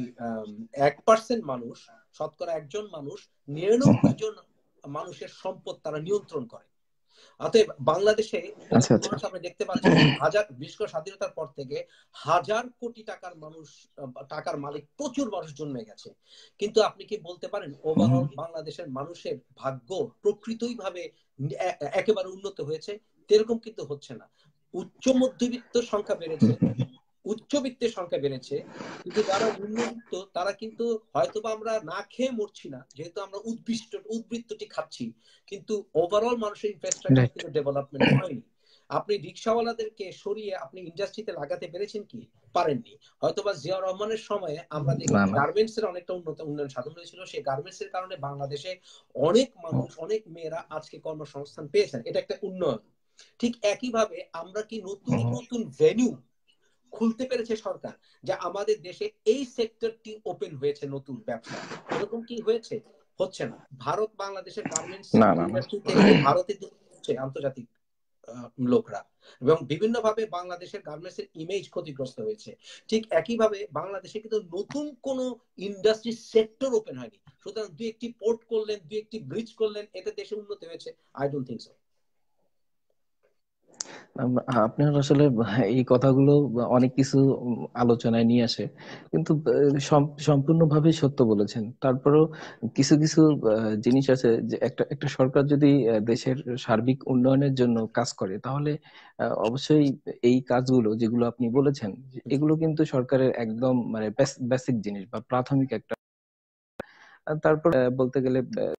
1% মানুষ, শতকরা একজন মানুষ হুম, 99 হুম। জন মানুষের সম্পদ তারা নিয়ন্ত্রণ করে। অতএব বাংলাদেশে আচ্ছা, প্রচুর আচ্ছা, মানুষ, আপনি দেখতে পাচ্ছেন হাজার, বিশেষ করে স্বাধীনতার পর থেকে হাজার কোটি টাকার মানুষ, টাকার মালিক প্রচুর মানুষ জন্মে গেছে। কিন্তু আপনি কি বলতে পারেন হুম, হুম, ওভারঅল বাংলাদেশের মানুষের ভাগ্য প্রকৃতই ভাবে একেবারে উন্নত হয়েছে? এরকম কিন্তু হচ্ছে না। উচ্চ মধ্যবিত্ত সংখ্যা বেড়েছে, হুম, হুম। উচ্চবিত্তের সংখ্যা বেড়েছে, কিন্তু যারা নিম্নবিত্ত তারা কিন্তু, হয়তোবা আমরা না খেয়ে মরছি না, যেহেতু আমরা উদ্বৃত্তটি খাচ্ছি, কিন্তু ওভারঅল মানুষের ইনফ্রাস্ট্রাকচার রাইট। কিন্তু ডেভেলপমেন্ট হয়নি। আপনি রিক্সাওয়ালাদেরকে সরিয়ে আপনি ইন্ডাস্ট্রিতে লাগাতে পেরেছেন কি? পারেননি। হয়তোবা জিয়া রহমানের সময়ে আমরা না, দেখেছি না। গার্মেন্টস এর অনেকটা উন্নয়ন সাধন হয়েছিল, সেই গার্মেন্টস এর কারণে বাংলাদেশে অনেক হুম, মানুষ, অনেক মেয়েরা আজকে কর্মসংস্থান পেয়েছেন, এটা একটা উন্নয়ন। ঠিক একইভাবে আমরা কি নতুন হুম, নতুন ভেন্যু খুলতে পেরেছে সরকার, যে আমাদের দেশে এই সেক্টরটি ওপেন হয়েছে নতুন ব্যবসার? এরকম কি হয়েছে? হচ্ছে না। ভারত বাংলাদেশের গার্মেন্টস না, না, না। ইন্ডাস্ট্রি থেকে ভারতে হচ্ছে আন্তর্জাতিক লোকরা, এবং বিভিন্ন ভাবে বাংলাদেশের গার্মেন্টস এর ইমেজ ক্ষতিগ্রস্ত হয়েছে। ঠিক একইভাবে বাংলাদেশে কিন্তু নতুন কোন ইন্ডাস্ট্রি সেক্টর ওপেন হয়নি। সুতরাং দুই একটি পোর্ট করলেন, দুই একটি ব্রিজ করলেন, এতে দেশে উন্নতি হয়েছে? I don't think so. আপনার আসলে এই কথাগুলো অনেক কিছু আলোচনায় নিয়ে আসে, কিন্তু সম্পূর্ণভাবে সত্য বলেছেন। তারপরেও কিছু কিছু জিনিস আছে যে একটা একটা সরকার যদি দেশের সার্বিক উন্নয়নের জন্য কাজ করে, তাহলে অবশ্যই এই কাজগুলো যেগুলো আপনি বলেছেন, এগুলো কিন্তু সরকারের একদম মানে বেসিক জিনিস বা প্রাথমিক একটা। তারপর বলতে গেলে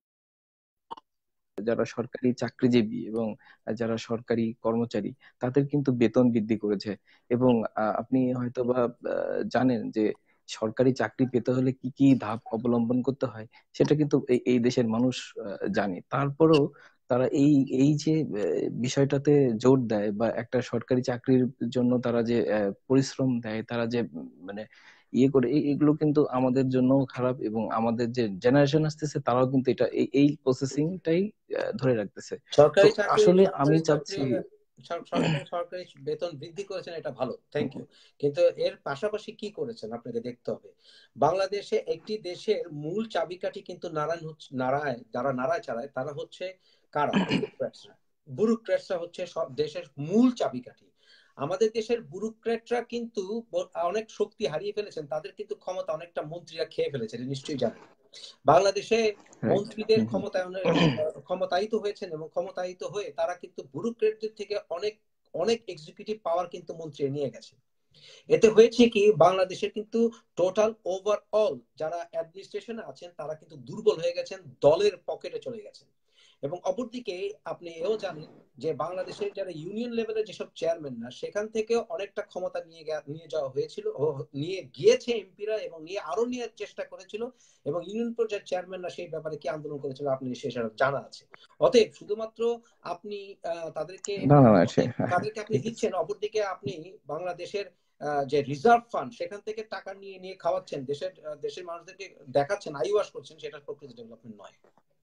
যারা সরকারি চাকরিজীবী এবং যারা সরকারি কর্মচারী, তাদের কিন্তু বেতন বৃদ্ধি করেছে। এবং আপনি হয়তোবা জানেন যে সরকারি চাকরি পেতে হলে কি কি ধাপ অবলম্বন করতে হয়, সেটা কিন্তু এই দেশের মানুষ জানে। তারপরেও তারা এই এই যে বিষয়টাতে জোর দেয়, বা একটা সরকারি চাকরির জন্য তারা যে পরিশ্রম দেয়, তারা যে মানে ইয়ে করে, এগুলো কিন্তু আমাদের জন্য খারাপ, এবং আমাদের যে জেনারেশন আসতেছে তারাও কিন্তু এটা এই প্রসেসিংটাই ধরে রাখতেছে। তো সরকারি চাকরি, আসলে আমি সরকারি চাকরি চাচ্ছি, সরকারি বেতন বৃদ্ধি করেছেন, এটা ভালো, থ্যাংক ইউ। কিন্তু এর পাশাপাশি কি করেছেন আপনাকে দেখতে হবে। বাংলাদেশে একটি দেশের মূল চাবিকাঠি কিন্তু যারা নাড়ায় চালায় তারা হচ্ছে কারা? ব্যুরোক্র্যাটসরা। ব্যুরোক্র্যাটসরা হচ্ছে সব দেশের মূল চাবিকাঠি। আমাদের দেশের ব্যুরোক্র্যাটরা কিন্তু অনেক শক্তি হারিয়ে ফেলেছেন, তাদের কিন্তু ক্ষমতা অনেকটা মন্ত্রীরা খেয়ে ফেলেছে, নিশ্চয়ই জানেন। বাংলাদেশে রাইট। মন্ত্রীদের ক্ষমতায়িত হয়েছেন এবং ক্ষমতায়িত হয়ে তারা কিন্তু ব্যুরোক্রেটদের থেকে অনেক অনেক এক্সিকিউটিভ পাওয়ার কিন্তু মন্ত্রী নিয়ে গেছে। এতে হয়েছে কি, বাংলাদেশের কিন্তু টোটাল ওভারঅল যারা অ্যাডমিনিস্ট্রেশনে আছেন তারা কিন্তু দুর্বল হয়ে গেছেন, দলের পকেটে চলে গেছেন। এবং অপরদিকে আপনি এও জানেন যে বাংলাদেশের যারা ইউনিয়ন লেভেলের যেসব চেয়ারম্যানরা, সেখান থেকে অনেকটা ক্ষমতা নিয়ে যাওয়া হয়েছিল, নিয়ে গিয়েছে এমপিরা, এবং নিয়ে আরো নেওয়ার চেষ্টা করেছিল। এবং ইউনিয়ন পর্যায়ের চেয়ারম্যানরা সেই ব্যাপারে কি আন্দোলন করেছিল আপনি সেসব জানা আছে। অতএব শুধুমাত্র আপনি তাদেরকে না না না হ্যাঁ, তাদেরকে আপনি ঠিক আছে। দিচ্ছেন, অপরদিকে আপনি বাংলাদেশের যে রিজার্ভ ফান্ড সেখান থেকে টাকা নিয়ে নিয়ে খাওয়াচ্ছেন, দেশের মানুষদেরকে দেখাচ্ছেন, আই ওয়াশ করছেন, সেটা প্রকৃত ডেভেলপমেন্ট নয়।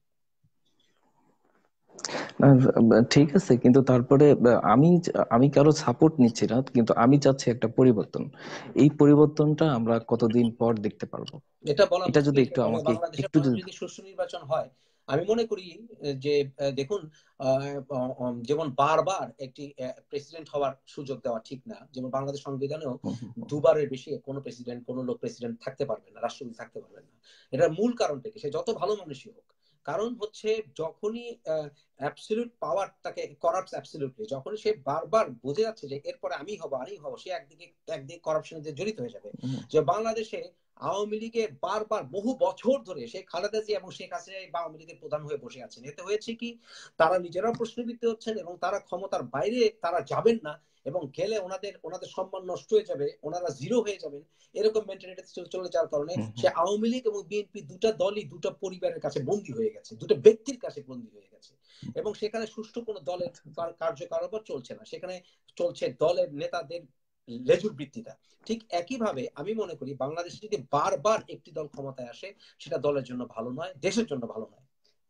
ঠিক আছে, কিন্তু তারপরে আমি আমি কারো সাপোর্ট নিচ্ছি না, কিন্তু আমি চাচ্ছি একটা পরিবর্তন। এই পরিবর্তনটা আমরা কতদিন পর দেখতে পারবো, এটা বলা এটা যদি মুশকিল। একটু তবে আমাকে বাংলাদেশের একটু মানুষ যদি। যদি সুষ্ঠু নির্বাচন হয়, আমি মনে করি যে দেখুন, যেমন বারবার একটি প্রেসিডেন্ট হওয়ার সুযোগ দেওয়া ঠিক না। যেমন বাংলাদেশ সংবিধানেও হুম, হুম, হুম, দুবারের বেশি কোনো লোক প্রেসিডেন্ট থাকতে পারবে না, রাষ্ট্রপতি থাকতে পারবেন না। এটার মূল কারণটা কি? সে যত ভালো মানুষই হোক, কারণ হচ্ছে যখনই অ্যাবসলিউট পাওয়ার তাকে করাপ্টস অ্যাবসলিউটলি, যখনই সে বারবার বুঝে যাচ্ছে যে এরপরে আমি হব, সে একদিকে করাপশনে জড়িত হয়ে যাবে। হুম, যে বাংলাদেশে আওয়ামী লীগের বারবার বহু বছর ধরে শেখ খালেদা জিয়া এবং শেখ হাসিনা আওয়ামী লীগের প্রধান হয়ে বসে আছেন। এতে হয়েছে কি, তারা নিজেরাও প্রশ্নবিদ্ধ হচ্ছেন এবং তারা ক্ষমতার বাইরে তারা যাবেন না, এবং গেলে ওনাদের সম্মান নষ্ট হয়ে যাবে, ওনারা জিরো হয়ে যাবেন, এরকম মেন্টালিটি চলে যাওয়ার কারণে হুম, সে হুম। আওয়ামী লীগ এবং বিএনপি দুটা দলই দুটো পরিবারের কাছে বন্দী হয়ে গেছে, দুটো ব্যক্তির কাছে বন্দী হয়ে গেছে। এবং সেখানে সুষ্ঠু কোনো দলের আচ্ছা, আচ্ছা। কার্যকলাপ চলছে না, সেখানে চলছে দলের নেতাদের লেজুর বৃত্তিতা। ঠিক একইভাবে আমি মনে করি বাংলাদেশে যদি বারবার একটি দল ক্ষমতায় আসে, সেটা দলের জন্য ভালো নয়, দেশের জন্য ভালো নয়।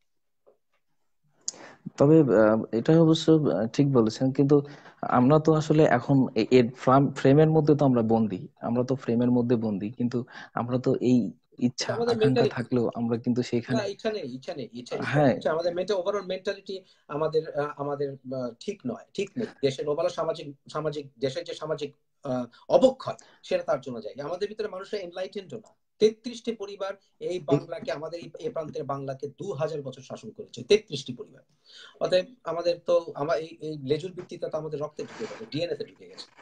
তবে এটা অবশ্য ঠিক বলেছেন, কিন্তু আমরা তো আসলে এখন এর ফ্রেমের মধ্যে তো আমরা বন্দি, আমরা তো ফ্রেমের মধ্যে বন্দি, কিন্তু আমরা তো এই এটা ইচ্ছা আমাদের আকাঙ্ক্ষা মেন্টালিটি। থাকলেও আমরা কিন্তু না, সেখানে। ইচ্ছা হ্যাঁ। হচ্ছে আমাদের ওভারঅল মেন্টালিটি আমাদের ঠিক নয়, ঠিক নেই। দেশের ওভারঅল সামাজিক দেশের যে সামাজিক আহ, অবক্ষয়, সেটা তার জন্য যায়। আমাদের ভিতরে মানুষের এনলাইটেন্ড না। 33টি পরিবার এই বাংলাকে, আমাদের এই প্রান্তের বাংলাকে 2000 বছর শাসন করেছে, 33টি পরিবার। অতএব আমাদের তো এই লেজুর ভিত্তিটা তো আমাদের রক্তে ঢুকে গেছে, ডিএনএ তে ঢুকে গেছে।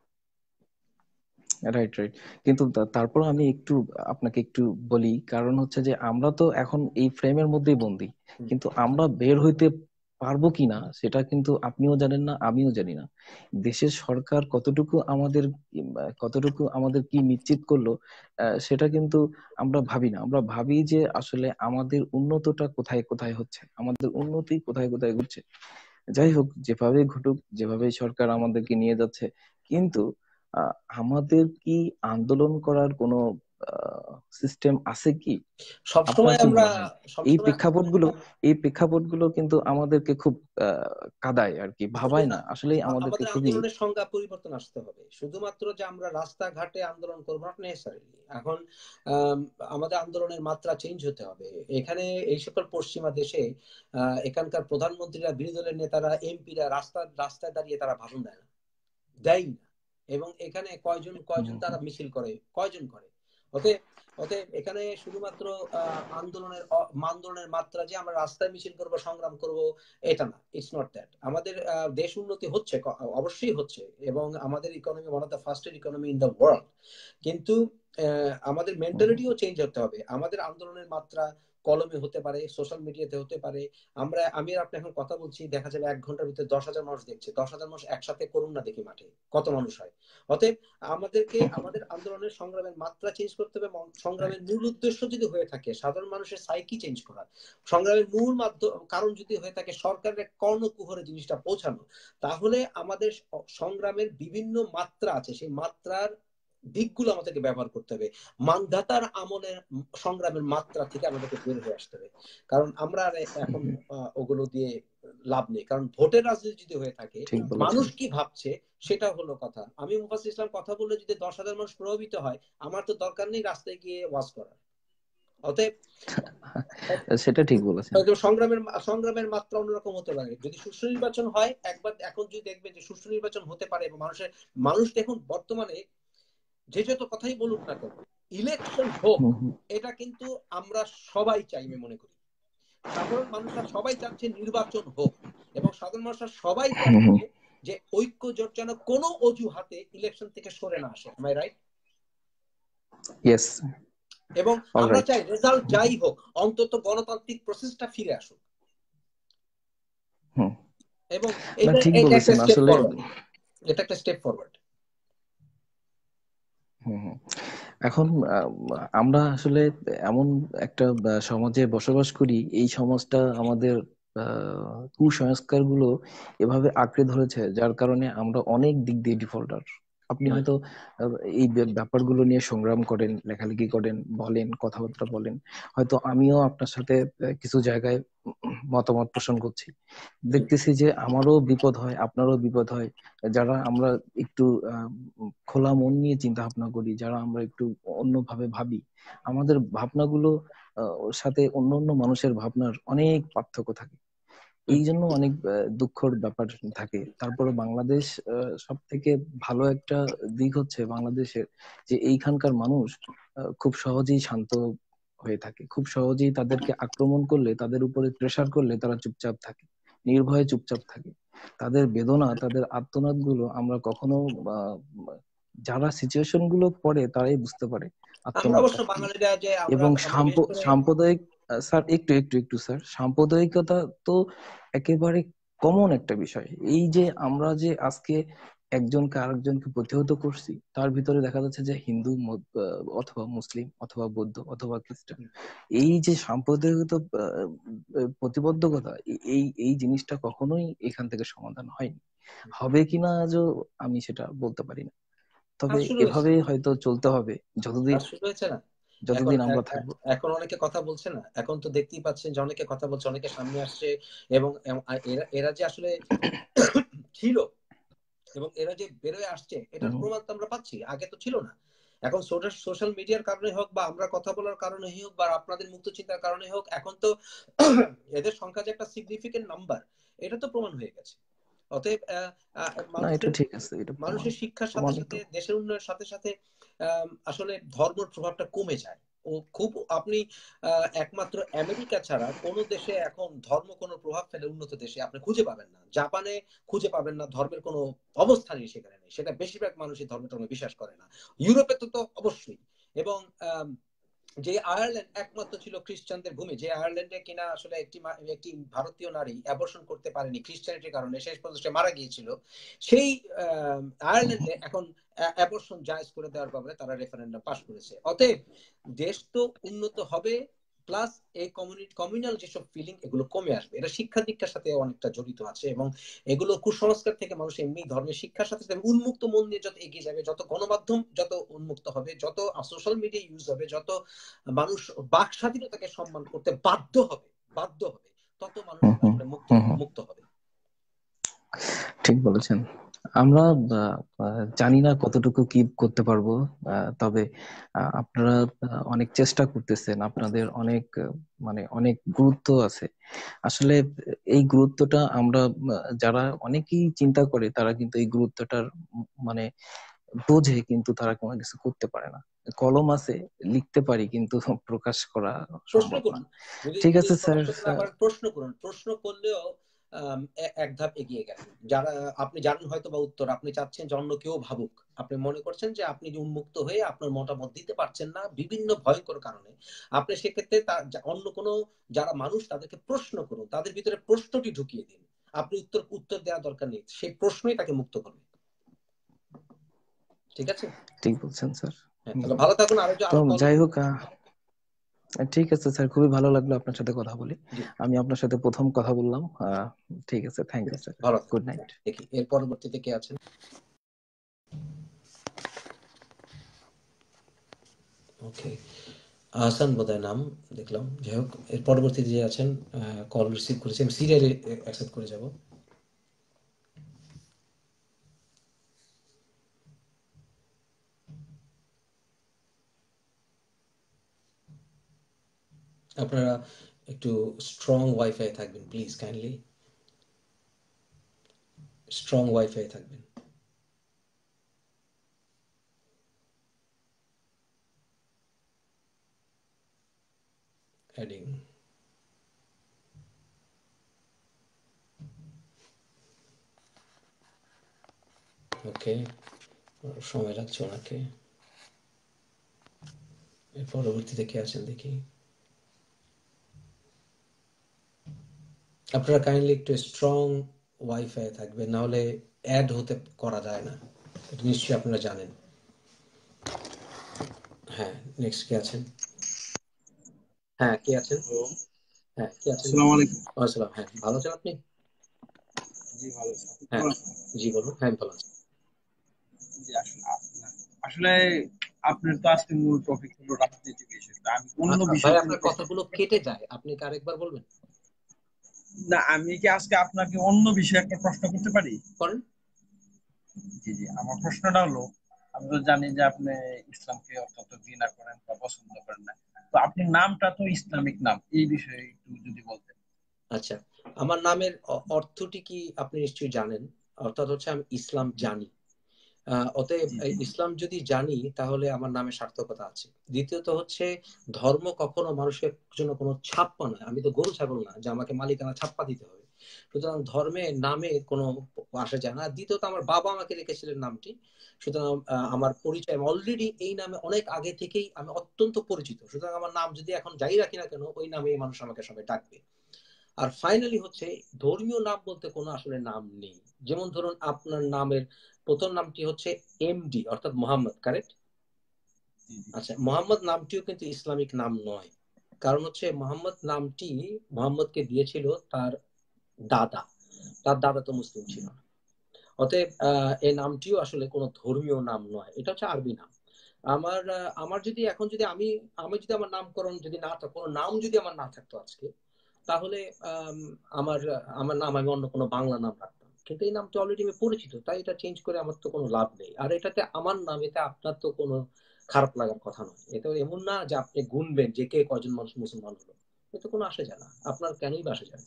Right, right. কিন্তু তারপর আমি একটু আপনাকে একটু বলি, কারণ হচ্ছে যে আমরা তো এখন এই ফ্রেমের মধ্যেই বন্দি, হুম। কিন্তু আমরা বের হইতে পারবো কিনা সেটা কিন্তু আপনিও জানেন না, আমিও জানি না। দেশের সরকার কতটুকু আমাদের কি নিশ্চিত করলো, সেটা কিন্তু আমরা ভাবি না। আমরা ভাবি যে আসলে আমাদের উন্নতটা কোথায় কোথায় হচ্ছে, আমাদের উন্নতি কোথায় কোথায় ঘটছে। যাই হোক, যেভাবে ঘটুক, যেভাবে সরকার আমাদেরকে নিয়ে যাচ্ছে, কিন্তু আমাদের কি আন্দোলন করার কোনো সিস্টেম আছে কি? আপনার সবসময় কি আমরা মনে হয় এই সবসময় প্রেক্ষাপটগুলো এই প্রেক্ষাপটগুলো কিন্তু আমাদেরকে খুব কাঁদায় আর কি, ভাবায় দেখুন, না, আসলেই আমাদেরকে আমাদের খুবই। আন্দোলনের সংজ্ঞা পরিবর্তন আসতে হবে। শুধুমাত্র যে আমরা রাস্তাঘাটে আন্দোলন করবো, নট নেসেসারিলি। এখন আম, আমাদের আন্দোলনের মাত্রা চেঞ্জ হতে হবে। এখানে এই সকল পশ্চিমা দেশে এখানকার প্রধানমন্ত্রীরা, বিরোধী দলের নেতারা, এমপিরা রাস্তায় দাঁড়িয়ে তারা ভাষণ দেয় না। এবং এখানে কয়জন হুম, কয়জন তারা হুম, মিছিল করে, কয়জন করে? অতএব অতএব এখানে শুধুমাত্র আন্দোলনের মাত্রা যে আমরা রাস্তায় মিছিল করব, সংগ্রাম করব, এটা না। It's not that. আমাদের দেশ উন্নতি হচ্ছে, অবশ্যই হচ্ছে, এবং আমাদের economy one of the fastest economy in the world. কিন্তু আমাদের হুম, হুম, মেন্টালিটিও চেঞ্জ হতে হবে। আমাদের আন্দোলনের মাত্রা কলমে হতে পারে, সোশ্যাল মিডিয়াতে হতে পারে। আমি আর আপনি এখন কথা বলছি, দেখা যাবে 1 ঘন্টার ভিতরে 10,000 মানুষ দেখছে। 10,000 মানুষ একসাথে করুন না দেখি মাঠে কত মানুষ হয়। অতএব আমাদেরকে আমাদের আন্দোলনের সংগ্রামের মাত্রা চেঞ্জ করতে হবে। সংগ্রামের মূল উদ্দেশ্য যদি হয়ে থাকে সাধারণ মানুষের সাইকি চেঞ্জ করা, সংগ্রামের মূল কারণ যদি হয়ে থাকে সরকারের কর্ণকুহরে জিনিসটা পৌঁছানো, তাহলে আমাদের সংগ্রামের বিভিন্ন মাত্রা আছে, সেই মাত্রার দিকগুলো আমাদেরকে ব্যবহার করতে হবে। মানধাতার আমলের সংগ্রামের মাত্রা থেকে আমাদেরকে বের হয়ে আসতে হবে, কারণ আমরা আর এখন ওগুলো দিয়ে লাভ নেই। কারণ ভোটের রাজনীতি যদি হয়ে থাকে, ঠিক বলেছেন। মানুষ কি ভাবছে সেটা হলো কথা। আমি মুফাজ্জল ইসলাম কথা বললে যদি 10,000 মানুষ প্রভাবিত হয়, আমার তো দরকার নেই রাস্তায় গিয়ে ওয়াজ করার। অতএব সেটা ঠিক বলেছেন। সংগ্রামের মাত্রা অন্যরকম হতে পারে। যদি সুষ্ঠু নির্বাচন হয়, একবার এখন যদি দেখবেন যে সুষ্ঠু নির্বাচন হতে পারে এবং মানুষ এখন বর্তমানে যে যত কথাই বলুক না কেন, ইলেকশন হোক, এটা কিন্তু আমরা সবাই চাই। আমি মনে করি সাধারণ মানুষরা সবাই চাচ্ছে নির্বাচন হোক, এবং সাধারণ মানুষরা সবাই চাচ্ছে যে ঐক্য জোট যেন কোনো অজুহাতে ইলেকশন থেকে সরে না আসে। Am I right? ইয়েস। এবং আমরা চাই রেজাল্ট যাই হোক, অন্তত গণতান্ত্রিক প্রসেসটা ফিরে আসুক। এবং এটা একটা স্টেপ ফরওয়ার্ড। এখন আমরা আসলে এমন একটা সমাজে বসবাস করি, এই সমাজটা আমাদের কুসংস্কার গুলো এভাবে আঁকড়ে ধরেছে, যার কারণে আমরা অনেক দিক দিয়ে ডিফল্টার। আপনি হয়তো এই ব্যাপারগুলো নিয়ে সংগ্রাম করেন, লেখালেখি করেন, বলেন, কথাবার্তা বলেন, হয়তো আমিও আপনার সাথে কিছু জায়গায় মতামত পোষণ করছি। দেখতেছি যে আমারও বিপদ হয়, আপনারও বিপদ হয়। যারা আমরা একটু খোলা মন নিয়ে চিন্তা ভাবনা করি, যারা আমরা একটু অন্যভাবে ভাবি, আমাদের ভাবনাগুলো সাথে অন্য অন্য মানুষের ভাবনার অনেক পার্থক্য থাকে। এই জন্য অনেক দুঃখের ব্যাপার থাকে। তারপরে বাংলাদেশ সব থেকে ভালো একটা দিক হচ্ছে বাংলাদেশের, যে এইখানকার মানুষ খুব সহজেই শান্ত হয়ে থাকে। খুব সহজেই তাদেরকে আক্রমণ করলে, তাদের উপরে প্রেসার করলে তারা চুপচাপ থাকে, নির্ভয়ে চুপচাপ থাকে। তাদের বেদনা, তাদের আর্তনাদ গুলো আমরা কখনো যারা সিচুয়েশন গুলো পড়ে তারাই বুঝতে পারে আর্তনাদটা কি। এবং সাম্প্রদায়িক স্যার একটু একটু একটু স্যার, সাম্প্রদায়িকতা তো একেবারে কমন একটা বিষয়। এই যে আমরা যে আজকে একজনকে আরেকজনকে প্রতিহত করছি, তার ভিতরে দেখা যাচ্ছে যে হিন্দু অথবা মুসলিম অথবা বৌদ্ধ অথবা খ্রিস্টান, এই যে সাম্প্রদায়িকতা প্রতিবদ্ধকতা, এই এই জিনিসটা কখনোই এখান থেকে সমাধান হয়নি। হবে কিনা আজও আমি সেটা বলতে পারি না, তবে এভাবে হয়তো চলতে হবে যতদিন আমরা থাকবো। এখন অনেকে কথা বলছে না, এখন তো দেখতেই পাচ্ছেন যে অনেকে কথা বলছে, অনেকে সামনে আসছে, এবং এরা যে আসলে ছিল এবং এরা যে বেরোয় আসছে, এটার প্রমাণ তো আমরা পাচ্ছি। আগে তো ছিল না। এখন সোশ্যাল মিডিয়ার কারণে হোক, বা আমরা কথা বলার কারণে হোক, বা আপনাদের মুক্ত চিন্তার কারণে হোক, এখন তো এদের সংখ্যা যে একটা সিগনিফিকেন্ট নাম্বার, এটা তো প্রমাণ হয়ে গেছে। অতএব মানুষের শিক্ষার সাথে সাথে, দেশের উন্নয়নের সাথে সাথে আসলে ধর্মের প্রভাবটা কমে যায়। ও খুব, আপনি একমাত্র আমেরিকা ছাড়া কোন দেশে এখন ধর্ম কোনো প্রভাব ফেলে উন্নত দেশে আপনি খুঁজে পাবেন না। জাপানে খুঁজে পাবেন না, ধর্মের কোনো অবস্থানই সেখানে নেই। সেটা বেশিরভাগ মানুষই ধর্মে বিশ্বাস করে না। ইউরোপে তো অবশ্যই। এবং যে আয়ারল্যান্ড একমাত্র ছিল খ্রিস্টানদের ভূমি, যে আয়ারল্যান্ডে কিনা আসলে একটি ভারতীয় নারী অ্যাবর্শন করতে পারেনি খ্রিস্টানিটির কারণে, শেষ পর্যন্ত সে মারা গিয়েছিল, সেই আয়ারল্যান্ডে এখন অ্যাবর্শন জায়েজ করে দেওয়ার ব্যাপারে তারা রেফারেন্ডাম পাস করেছে। অতএব দেশ তো উন্নত হবে, প্লাস এই কমিউনাল যেসব ফিলিং, এগুলো কমে আসবে। এটা শিক্ষা দীক্ষার সাথে অনেকটা জড়িত আছে, এবং এগুলো কুসংস্কার থেকে মানুষ এমনি ধর্মের শিক্ষার সাথে সাথে উন্মুক্ত মন নিয়ে যত এগিয়ে যাবে, যত গণমাধ্যম যত উন্মুক্ত হবে, যত সোশ্যাল মিডিয়া ইউজ হবে, যত মানুষ বাক স্বাধীনতাকে সম্মান করতে বাধ্য হবে, তত মানুষ আসলে মুক্ত হবে। ঠিক বলেছেন। আমরা জানি না কতটুকু কি করতে পারবো, তবে আপনারা অনেক চেষ্টা করতেছেন, আপনাদের অনেক অনেক গুরুত্ব আছে। আসলে এই গুরুত্বটা আমরা যারা অনেকেই চিন্তা করে, তারা কিন্তু এই গুরুত্বটার বোঝে, কিন্তু তারা কোনো কিছু করতে পারে না। কলম আছে, লিখতে পারি, কিন্তু প্রকাশ করা সম্ভব না। ঠিক আছে স্যার, প্রশ্ন করলেও এক ধাপ এগিয়ে গেলেন। যারা আপনি জানেন হয়তো বা উত্তর, আপনি চাচ্ছেন যে অন্য কেউ ভাবুক, আপনি মনে করছেন যে আপনি উন্মুক্ত হয়ে আপনার মতামত দিতে পারছেন না বিভিন্ন ভয়ঙ্কর কারণে, আপনি সেক্ষেত্রে অন্য কোনো যারা মানুষ তাদেরকে প্রশ্ন করুন, তাদের ভিতরে প্রশ্নটি ঢুকিয়ে দিন। আপনি উত্তর দেওয়ার দরকার নেই, সেই প্রশ্নই তাকে মুক্ত করবে। ঠিক আছে? ঠিক বলছেন স্যার। ভালো থাকুন। যাই হোক, ঠিক আছে স্যার, খুবই ভালো লাগলো আপনার সাথে কথা বলে। আমি আপনার সাথে প্রথম কথা বললাম। ঠিক আছে, thank you sir, good night. দেখি এর পরবর্তীতে কে আছেন। ওকে, আহসান বোধহয় নাম দেখলাম। যাই হোক, এর পরবর্তীতে যে আছেন কল রিসিভ করেছি, আমি সিরিয়ালে অ্যাকসেপ্ট করে যাব। আপনারা একটু স্ট্রং ওয়াইফাই থাকবেন প্লিজ, কাইন্ডলি স্ট্রং ওয়াইফাই থাকবেন। অ্যাডিং, ওকে, সময় লাগছে ওনাকে। এর পরবর্তীতে কে আছেন দেখি। আপনারা কাইন্ডলি একটু স্ট্রং ওয়াইফাই থাকবেন, না হলে অ্যাড হতে করা যায় না, এটা নিশ্চয়ই আপনারা জানেন। হ্যাঁ, নেক্সট কে আছেন? হ্যাঁ, কে আছেন? হ্যালো, হ্যাঁ, কে আছেন? আসসালামু আলাইকুম। আসসালাম। হ্যাঁ, ভালো আছেন আপনি? জি ভালো আছি। আপনি হ্যাঁ, কেমন আছেন? জি বলুন। হ্যাঁ, আমি ভালো আছি। জি আসলে আপনার তো আজকে মূল টপিক হলো রাজনীতি বিষয়। তা আমি অন্য ভাই, বিষয়ে কোনো আপনার প্রশ্ন কথাগুলো করতে পারি? কেটে যায়, আপনি কি আরেকবার বলবেন? না, আমি কি আজকে আপনাকে অন্য বিষয়ে একটা প্রশ্ন করতে পারি? করেন। জি জি, আমার প্রশ্নটা হলো, আমি তো জানি যে আপনি ইসলামকে অত্যন্ত ঘৃণা করেন বা পছন্দ করেন না। তো আপনার নামটা তো ইসলামিক নাম, এই বিষয়ে একটু যদি বলতেন। আচ্ছা, আমার নামের অর্থটি কি আপনি নিশ্চয়ই জানেন। অর্থাৎ হচ্ছে আমি ইসলাম জানি। অতএব জি এই জি ইসলাম যদি জানি তাহলে আমার নামে সার্থকতা আছে। দ্বিতীয়ত হচ্ছে, ধর্ম কখনো মানুষের জন্য কোনো ছাপ্পা নয়। আমি তো গরু ছাগল না যে আমাকে মালিকানা ছাপ্পা দিতে হবে। সুতরাং ধর্মে নামে কোনো আসা যায় না। আর দ্বিতীয়ত আমার বাবা আমাকে রেখেছিলেন নামটি। সুতরাং আমার পরিচয় অলরেডি এই নামে অনেক আগে থেকেই আমি অত্যন্ত পরিচিত। সুতরাং আমার নাম যদি এখন যাই রাখি না কেন, ওই নামেই মানুষ আমাকে সবাই ডাকবে। আর ফাইনালি হচ্ছে, ধর্মীয় নাম বলতে কোনো আসলে নাম নেই। যেমন ধরুন, আপনার নামের প্রথম নামটি হচ্ছে এমডি, অর্থাৎ মোহাম্মদ, কারেক্ট? জি জি। আচ্ছা, মোহাম্মদ নামটিও কিন্তু ইসলামিক নাম নয়। কারণ হচ্ছে মোহাম্মদ নামটি মোহাম্মদকে দিয়েছিল তার দাদা। তার দাদা তো মুসলিম ছিল না। অতএব এই নামটিও আসলে কোনো ধর্মীয় নাম নয়, এটা হচ্ছে আরবি নাম। আমার যদি এখন যদি আমি আমি যদি আমার নামকরণ যদি না থাকতো, কোনো নাম যদি আমার না থাকতো আজকে, তাহলে আম, আমার আমার নাম আমি অন্য কোনো বাংলা নাম রাখতাম। কিন্তু এই নামটা অলরেডি আমি পরিচিত, তাই এটা চেঞ্জ করে আমার তো কোনো লাভ নেই। আর এটাতে আমার নাম, এতে আপনার তো কোনো খারাপ লাগার কথা নয়। এটা এমন না যে আপনি গুনবেন যে কে কয়জন মানুষ মুসলমান হলো। এতে কোনো আসে যায় না, আপনার কেনই বা আসে যায়?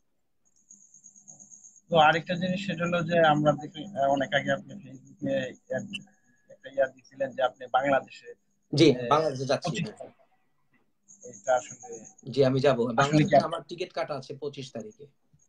তো আরেকটা জিনিস সেটা হলো যে আমরা দেখি অনেক আগে আপনি ফেসবুকে একটা দিছিলেন যে আপনি বাংলাদেশে জি, আহ, বাংলাদেশে যাচ্ছি। 25 হ্যাঁ, তারিখ। এটা আসলে জি আমি যাব আসলে কি বাংলাদেশে। আমার টিকিট কাটা আছে 25 তারিখে।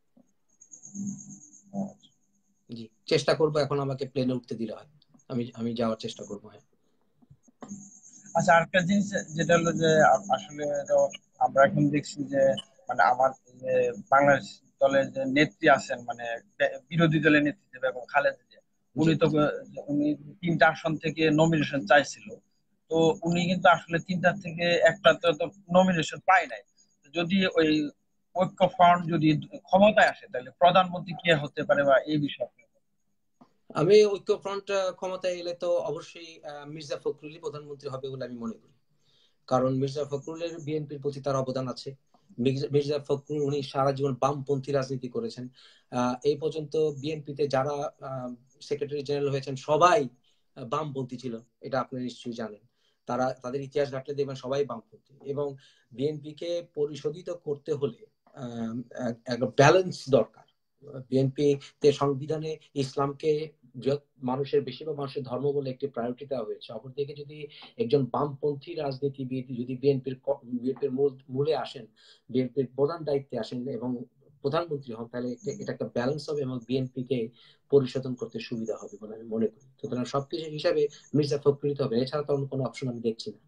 জি, চেষ্টা করব, এখন আমাকে প্লেনে উঠতে দিলে হয়। আমি আমি যাওয়ার চেষ্টা করবো। হ্যাঁ, আচ্ছা, আরেকটা জিনিস যেটা হলো যে আসলে তো আমরা এখন দেখছি যে মানে আমার যে বাংলাদেশ দলের যে নেত্রী আছেন, মানে বিরোধী দলের নেত্রী যে বেগম খালেদা জিয়া, জি। উনি তো উনি 3টা আসন থেকে নমিনেশন চাইছিল। তো উনি কিন্তু আসলে 3টা থেকে একটাতে তো নমিনেশন পায় নাই। তো যদি ওই ঐক্য ফ্রন্ট যদি ক্ষমতায় আসে, তাহলে প্রধানমন্ত্রী কে হতে পারে বা এই বিষয়ে আমি ঐক্যফ্রন্ট ক্ষমতায় এলে তো অবশ্যই মির্জা ফখরুলই প্রধানমন্ত্রী হবে বলে আমি মনে করি। কারণ মির্জা ফখরুলের বিএনপির প্রতি তার অবদান আছে। মির্জা ফখরুল উনি সারা জীবন বামপন্থী রাজনীতি করেছেন। এই পর্যন্ত বিএনপিতে যারা সেক্রেটারি জেনারেল হয়েছেন সবাই বামপন্থী ছিল, এটা আপনি নিশ্চয়ই জানেন। তাদের ইতিহাস ঘাটলে দেখবেন সবাই বামপন্থী। এবং বিএনপিকে পরিশোধিত করতে হলে আহ, একটা ব্যালেন্স দরকার। বিএনপি তে সংবিধানে ইসলামকে মানুষের, বেশিরভাগ মানুষের ধর্ম বলে একটি প্রায়োরিটি দেওয়া হয়েছে। অপরদিকে যদি একজন বামপন্থী রাজনীতিবিদ যদি বিএনপির মূলে আসেন, বিএনপির প্রধান দায়িত্বে আসেন এবং প্রধানমন্ত্রী হন, তাহলে এটা একটা ব্যালেন্স হবে এবং বিএনপি কে পরিশোধন করতে সুবিধা হবে বলে আমি মনে করি। সুতরাং সবকিছু হিসাবে মির্জা ফখরুল হবে, এছাড়া তো অন্য কোনো অপশন আমি দেখছি না।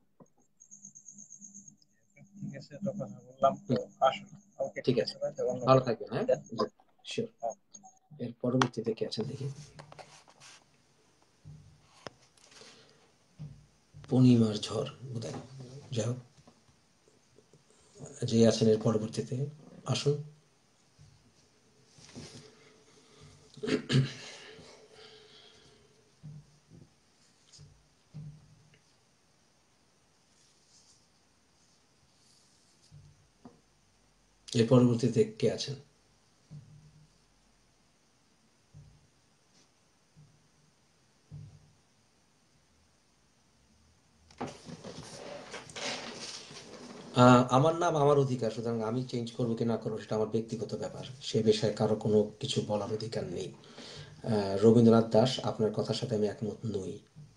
ঠিক আছে। তো কথা বললাম তো হুম, আসলে। ওকে, ঠিক ঠিক আছে, আছে ভাই, অন্য ভালো কোনো থাকবেন। হ্যাঁ, দেন। শিওর। এর পরবর্তীতে কে আছেন দেখি। পূর্ণিমার ঝড় বোধহয়। যাই হোক, যে আছেন এর পরবর্তীতে আসুন। এর পরবর্তীতে কে আছেন? আমার নাম আমার অধিকার, সুতরাং আমি চেঞ্জ করবো কি না করবো সেটা আমার ব্যক্তিগত ব্যাপার, সে বিষয়ে কারো কোনো কিছু বলার অধিকার নেই। রবীন্দ্রনাথ দাস, আপনার কথার সাথে আমি একমত নই।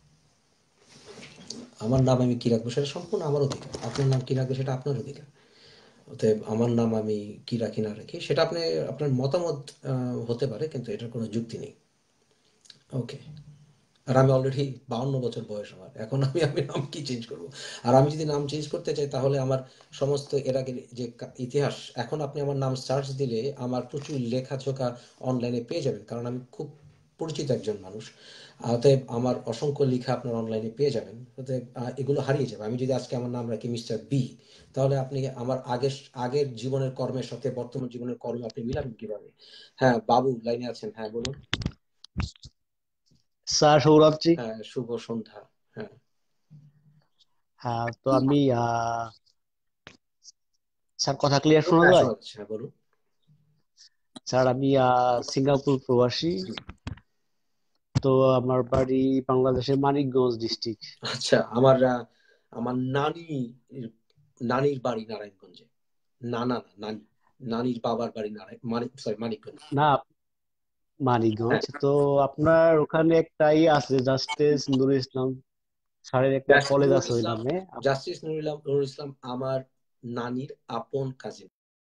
আমার নাম আমি কি রাখবো সেটা সম্পূর্ণ আমার অধিকার, আপনার নাম কি রাখবে সেটা আপনার অধিকার। অতএব আমার নাম আমি কি রাখি না রাখি সেটা আপনার মতামত হতে পারে, কিন্তু এটার কোনো যুক্তি নেই। ওকে। আর আমি অলরেডি 52 বছর বয়স আমার, এখন আমি নাম কি চেঞ্জ করব? আর আমি যদি নাম চেঞ্জ করতে চাই তাহলে আমার সমস্ত এর আগের যে ইতিহাস, এখন আপনি আমার নাম সার্চ দিলে আমার প্রচুর লেখাজোখা অনলাইনে পেয়ে যাবেন, কারণ আমি খুব পরিচিত একজন মানুষ। অতএব আমার অসংখ্য লেখা আপনার অনলাইনে পেয়ে যাবেন। অতএব এগুলো হারিয়ে যাবে। আমি যদি আজকে আমার নাম রাখি মিস্টার বি, তাহলে আপনি আমার আগের আগের জীবনের কর্মের সাথে বর্তমান জীবনের কর্ম আপনি মিলাবেন কিভাবে? হ্যাঁ, বাবু লাইনে আছেন, হ্যাঁ বলুন। স্যার সৌরাত্রি। হ্যাঁ, শুভ সন্ধ্যা। হ্যাঁ। হ্যাঁ, তো আমি স্যার কথা ক্লিয়ার শোনা হ্যাঁ, যায়? শোনা যাচ্ছে, হ্যাঁ বলুন। স্যার আমি সিঙ্গাপুর প্রবাসী। তো আমার বাড়ি বাংলাদেশের মানিকগঞ্জ ডিস্ট্রিক্ট। আচ্ছা, আমার নানির বাড়ি নারায়ণগঞ্জে। না, নানি, নানির বাবার বাড়ি মানিকগঞ্জ। না, হ্যাঁ, মানিকগঞ্জ। তো আপনার ওখানে একটা আছে, জাস্টিস নুরুল ইসলাম স্যারের একটা জাস্টিস কলেজ নুরুল আছে ওই ইসলাম। নামে। নুরুল ইসলাম আমার নানির আপন কাজিন।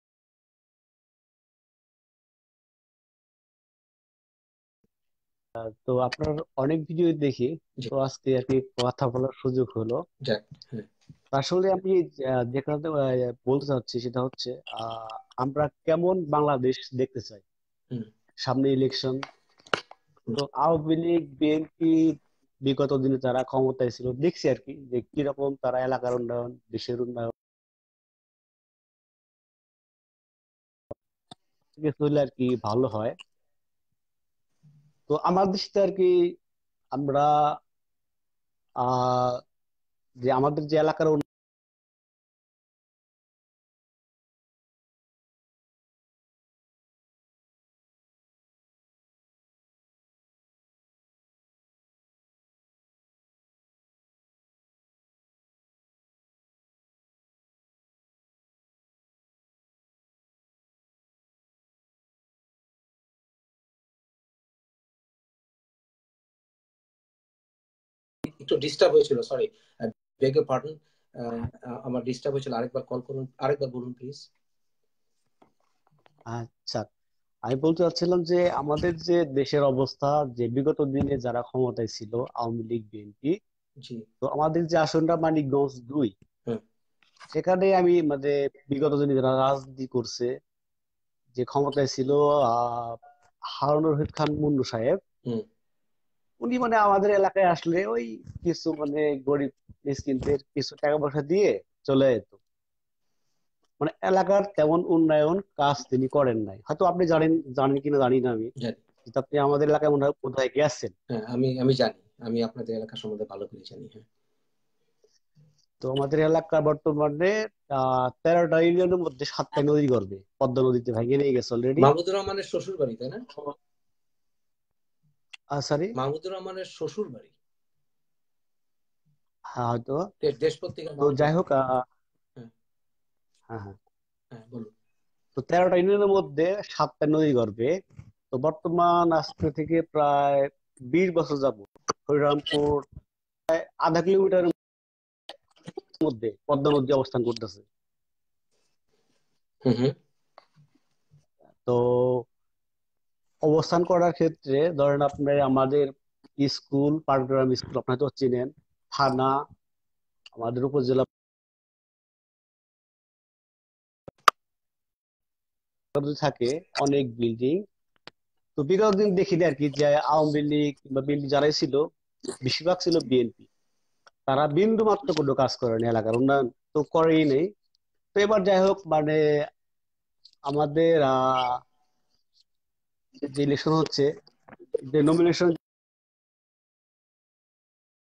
তো আপনার অনেক ভিডিও দেখি, জি, তো আজকে আর কি কথা বলার সুযোগ হলো। যাক, হ্যাঁ। আসলে আমি যে কারণে বলতে চাচ্ছি সেটা হচ্ছে আমরা কেমন বাংলাদেশ দেখতে চাই। হুম, সামনে ইলেকশন। হুম। তো আওয়ামী লীগ বিএনপি বিগত দিনে যারা ক্ষমতায় ছিল দেখছি আর কি, যে কিরকম তারা এলাকার উন্নয়ন, দেশের উন্নয়ন থেকে চলে আর কি ভালো হয়। তো আমার দেশে আর কি আমরা আহ যে আমাদের যে এলাকার একটু ডিস্টার্ব হয়েছিল, সরি, বেগ ইউর পার্ডন। আমার ডিস্টার্ব হয়েছিল, আরেকবার কল করুন, আরেকবার বলুন প্লিজ। আচ্ছা, আমি বলতে চাচ্ছিলাম যে আমাদের যে দেশের অবস্থা, যে বিগত দিনে যারা ক্ষমতায় ছিল আওয়ামী লীগ বিএনপি, জি, তো আমাদের যে আসনটা মানিকগঞ্জ 2, হ্যাঁ, সেখানে আমি মানে বিগত দিনে যারা রাজনীতি করছে, যে ক্ষমতায় ছিল আহ হারুনুর রশিদ খান মুন্নু সাহেব, হুম, উনি মানে আমাদের এলাকায় আসলে ওই কিছু মানে গরিব মিসকিনদের কিছু টাকা পয়সা দিয়ে চলে যেত। মানে এলাকার তেমন উন্নয়ন কাজ তিনি করেন নাই। হয়তো আপনি জানেন, জানেন কিনা জানি না আমি, জানি। কিন্তু আপনি আমাদের এলাকায় মনে হয় কোথায় গেছেন। হ্যাঁ, আমি জানি, আমি আপনাদের এলাকা সম্বন্ধে ভালো করে জানি, হ্যাঁ। তো আমাদের এলাকা বর্তমানে 13টা ইউনিয়নের মধ্যে 7টা নদী গর্বে, পদ্মা নদীতে ভেঙে নিয়ে গেছে অলরেডি। মাহমুদুর রহমানের শ্বশুর বাড়ি, তাই না? সরি, মাহমুদুর রহমানের শ্বশুর বাড়ি। হ্যাঁ হয়তো। দেশ পত্রিকার তো মাহমুদুর যাই হোক, রহমান। হ্যাঁ, হ্যাঁ হ্যাঁ, হ্যাঁ বলুন। তো 13টা ইউনিয়নের মধ্যে 7টা নদী গর্বে। তো বর্তমান আজকে থেকে প্রায় 20 বছর যাবত হরিরামপুর আধা কিলোমিটারের মধ্যে পদ্মা নদী অবস্থান করতেছে। হুম, হুম, তো অবস্থান করার ক্ষেত্রে ধরেন আপনার আমাদের স্কুল, পাটগ্রাম স্কুল আপনারা তো চিনেন, থানা, আমাদের উপজেলা থাকে, অনেক বিল্ডিং। তো বিগত দিন দেখিনি আর কি যে আওয়ামী লীগ বা বিএনপি যারাই ছিল, বেশিরভাগ ছিল বিএনপি, তারা বিন্দু মাত্র কোনো কাজ করেনি, এলাকার উন্নয়ন তো করেই নেই। তো এবার যাই হোক মানে আমাদের যে ইলেকশন হচ্ছে, যে নমিনেশন,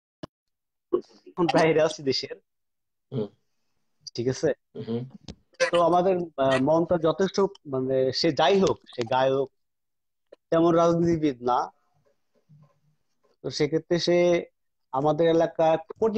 এখন বাইরে আছি দেশের, হুম, ঠিক আছে। হুম, তো আমাদের মমতা যথেষ্ট, মানে সে যাই হোক, সে গায়ক, তেমন রাজনীতিবিদ না। তো সেক্ষেত্রে সে আমাদের এলাকায় কোটি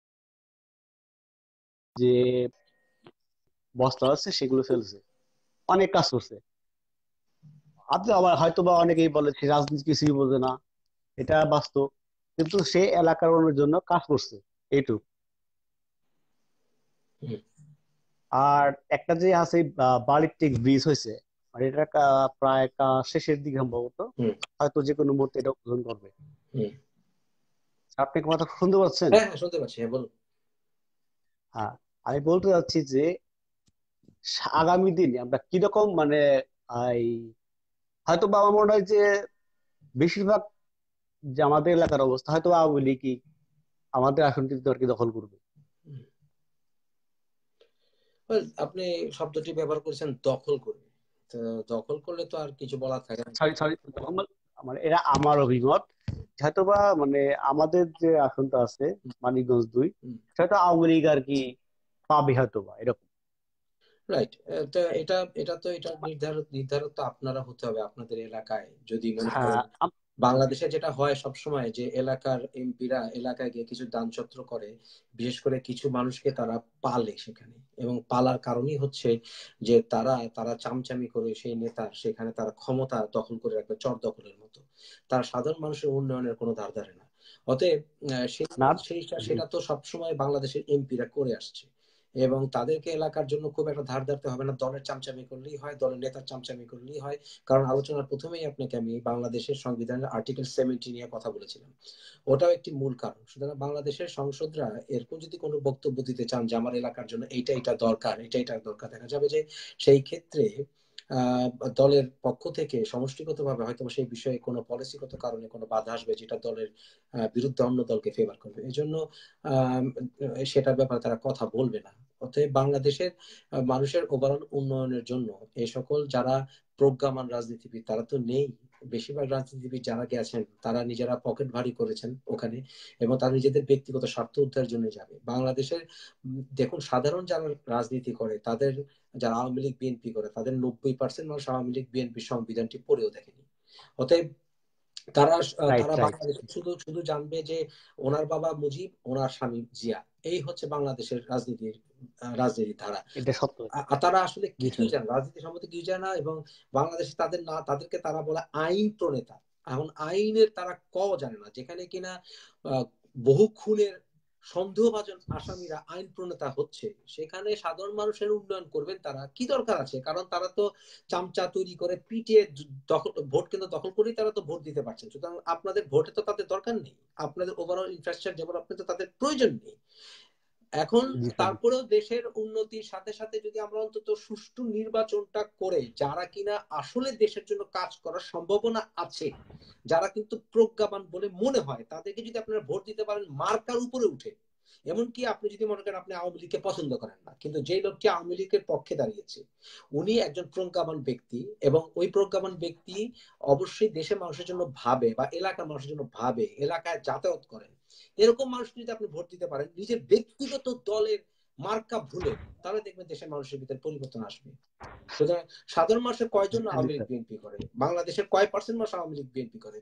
যে বস্তা আছে সেগুলো ফেলছে, অনেক কাজ করছে। আপনি আবার হয়তো বা অনেকেই বলে সে রাজনীতি কিছুই বোঝে না, এটা বাস্তব। কিন্তু সে এলাকার অন্যের জন্য কাজ করছে, এইটুকু। হুম, আর একটা যে আছে বালির ব্রিজ হয়েছে, মানে এটা প্রায় শেষের দিকে সম্ভবত, হুম, হয়তো যে কোনো মুহূর্তে এটা উদ্বোধন করবে। হুম। আপনি কি কথা শুনতে পাচ্ছেন? হ্যাঁ, হ্যাঁ, শুনতে পাচ্ছি, হ্যাঁ, বলুন। হ্যাঁ, আমি বলতে চাচ্ছি যে আগামী দিনে আমরা কিরকম, মানে এই হয়তো বা আমার মনে হয় যে বেশিরভাগ যে আমাদের এলাকার অবস্থা, হয়তো আওয়ামী লীগই আমাদের আসনটি আর কি দখল করবে। হুম। Well, আপনি শব্দটি ব্যবহার করেছেন দখল করবে। তো দখল করলে তো আর কিছু বলার থাকে না। সরি সরি, মানে এটা আমার অভিমত। হয়তো বা মানে আমাদের যে আসনটা আছে মানিকগঞ্জ 2, হুম। সেটা আওয়ামী লীগ আর কি পাবে হয়তো বা, এরকম। রাইট। তো এটা নির্ধারক তো আপনারা হতে হবে আপনাদের এলাকায়। যদি মনে হ্যাঁ, করেন বাংলাদেশে যেটা হয় সবসময়, যে এলাকার এমপিরা এলাকায় গিয়ে কিছু দানচত্র করে, বিশেষ করে কিছু মানুষকে তারা পালে সেখানে, এবং পালার কারণই হচ্ছে যে তারা চামচামি করে সেই নেতার সেখানে তারা ক্ষমতা দখল করে রাখবে, চর দখলের মতো। তারা সাধারণ মানুষের উন্নয়নের কোনো ধার ধারে না। অতএব না। সেটা তো সবসময় বাংলাদেশের এমপিরা করে আসছে, এবং তাদেরকে এলাকার জন্য খুব একটা ধার ধারতে হবে না। দলের চামচামি করলেই হয়, দলের নেতার চামচামি করলেই হয়। কারণ আলোচনার প্রথমেই আপনাকে আমি বাংলাদেশের সংবিধানের আর্টিকেল 70 নিয়ে কথা বলেছিলাম, ওটাও একটি মূল কারণ। সুতরাং বাংলাদেশের সংসদরা এরকম যদি কোনো বক্তব্য দিতে চান যে আমার এলাকার জন্য এটা দরকার, এটা দরকার, দেখা যাবে যে সেই ক্ষেত্রে আহ দলের পক্ষ থেকে সমষ্টিগতভাবে হয়তো সেই বিষয়ে কোনো পলিসিগত কারণে কোনো বাধা আসবে, যেটা দলের বিরুদ্ধে অন্য দলকে ফেভার করবে। এজন্য আহ সেটার ব্যাপারে তারা কথা বলবে না। অতএব বাংলাদেশের মানুষের ওভারঅল উন্নয়নের জন্য এই সকল যারা প্রজ্ঞামান রাজনীতিবিদ তারা তো নেই। বেশিরভাগ রাজনীতিবিদ যারা গেছেন তারা নিজেরা পকেট ভারী করেছেন ওখানে, এবং তারা নিজেদের ব্যক্তিগত স্বার্থ উদ্ধারের জন্য যাবে। বাংলাদেশের দেখুন, সাধারণ যারা রাজনীতি করে তাদের, যারা আওয়ামী লীগ বিএনপি করে, তাদের 90% মানুষ আওয়ামী লীগ বিএনপি সংবিধানটি পড়েও দেখেনি। অতএব তারা রাইট তারা রাইট। বাংলাদেশে শুধু শুধু জানবে যে ওনার বাবা মুজিব, ওনার স্বামী জিয়া, এই হচ্ছে বাংলাদেশের রাজনীতির ধারা। এটা সত্য। তারা আসলে জি কিছুই স্যার। জানে না, রাজনীতি সম্বন্ধে কিছু জানে না। এবং বাংলাদেশে তাদেরকে তারা বলে আইন প্রণেতা। এখন আইনের তারা জানে না, যেখানে কিনা বহু খুনের সন্দেহভাজন আসামিরা আইন প্রণেতা হচ্ছে, সেখানে সাধারণ মানুষের উন্নয়ন করবেন তারা, কি দরকার আছে? কারণ তারা তো চামচা তৈরি করে পিটিয়ে ভোট কেন্দ্র দখল করেই তারা তো ভোট দিতে পারছেন। সুতরাং আপনাদের ভোটে তো তাদের দরকার নেই, আপনাদের ওভারঅল ইনফ্রাস্ট্রাকচার ডেভেলপমেন্ট তো তাদের প্রয়োজন নেই। এখন জি স্যার। তারপরেও দেশের উন্নতির সাথে সাথে যদি আমরা অন্তত সুষ্ঠু নির্বাচনটা করে, যারা কিনা আসলে দেশের জন্য কাজ করার সম্ভাবনা আছে, যারা কিন্তু প্রজ্ঞাবান বলে মনে হয়, তাদেরকে যদি আপনারা ভোট দিতে পারেন মার্কার উপরে উঠে। এমনকি আপনি যদি মনে করেন আপনি আওয়ামী লীগকে পছন্দ করেন না, কিন্তু যে লোকটি আওয়ামী লীগের পক্ষে দাঁড়িয়েছে উনি একজন প্রজ্ঞাবান ব্যক্তি, এবং ওই প্রজ্ঞাবান ব্যক্তি অবশ্যই দেশের মানুষের জন্য ভাবে বা এলাকার মানুষের জন্য ভাবে, এলাকায় যাতায়াত করেন, এরকম মানুষকে যদি আপনি ভোট দিতে পারেন নিজের ব্যক্তিগত দলের মার্কা ভুলে, তাহলে দেখবেন দেশের মানুষের ভিতরে পরিবর্তন আসবে। সুতরাং সাধারণ মানুষের কয়জন জি আওয়ামী লীগ স্যার। বিএনপি করে? বাংলাদেশের কয় পার্সেন্ট মানুষ আওয়ামী লীগ বিএনপি করে?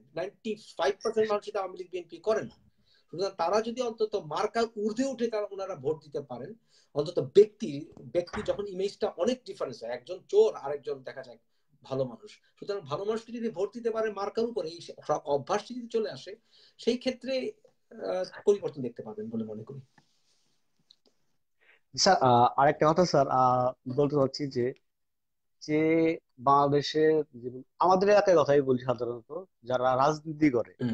95% মানুষ আওয়ামী লীগ বিএনপি করে না। সুতরাং তারা যদি অন্তত মার্কার ঊর্ধ্বে উঠে তারা ওনারা ভোট দিতে পারেন, অন্তত ব্যক্তি যখন ইমেজটা অনেক ডিফারেন্স হয়, একজন চোর আরেকজন দেখা যায় ভালো মানুষ। সুতরাং ভালো মানুষকে যদি ভোট দিতে পারে মার্কার উপরে, এই অভ্যাসটি যদি চলে আসে, সেই ক্ষেত্রে পরিবর্তন দেখতে পাবেন বলে মনে করি। স্যার, আরেকটা কথা স্যার, বলতে চাচ্ছি যে যে বাংলাদেশের আমাদের এলাকায় কথাই বলি, সাধারণত যারা রাজনীতি করে, হুম,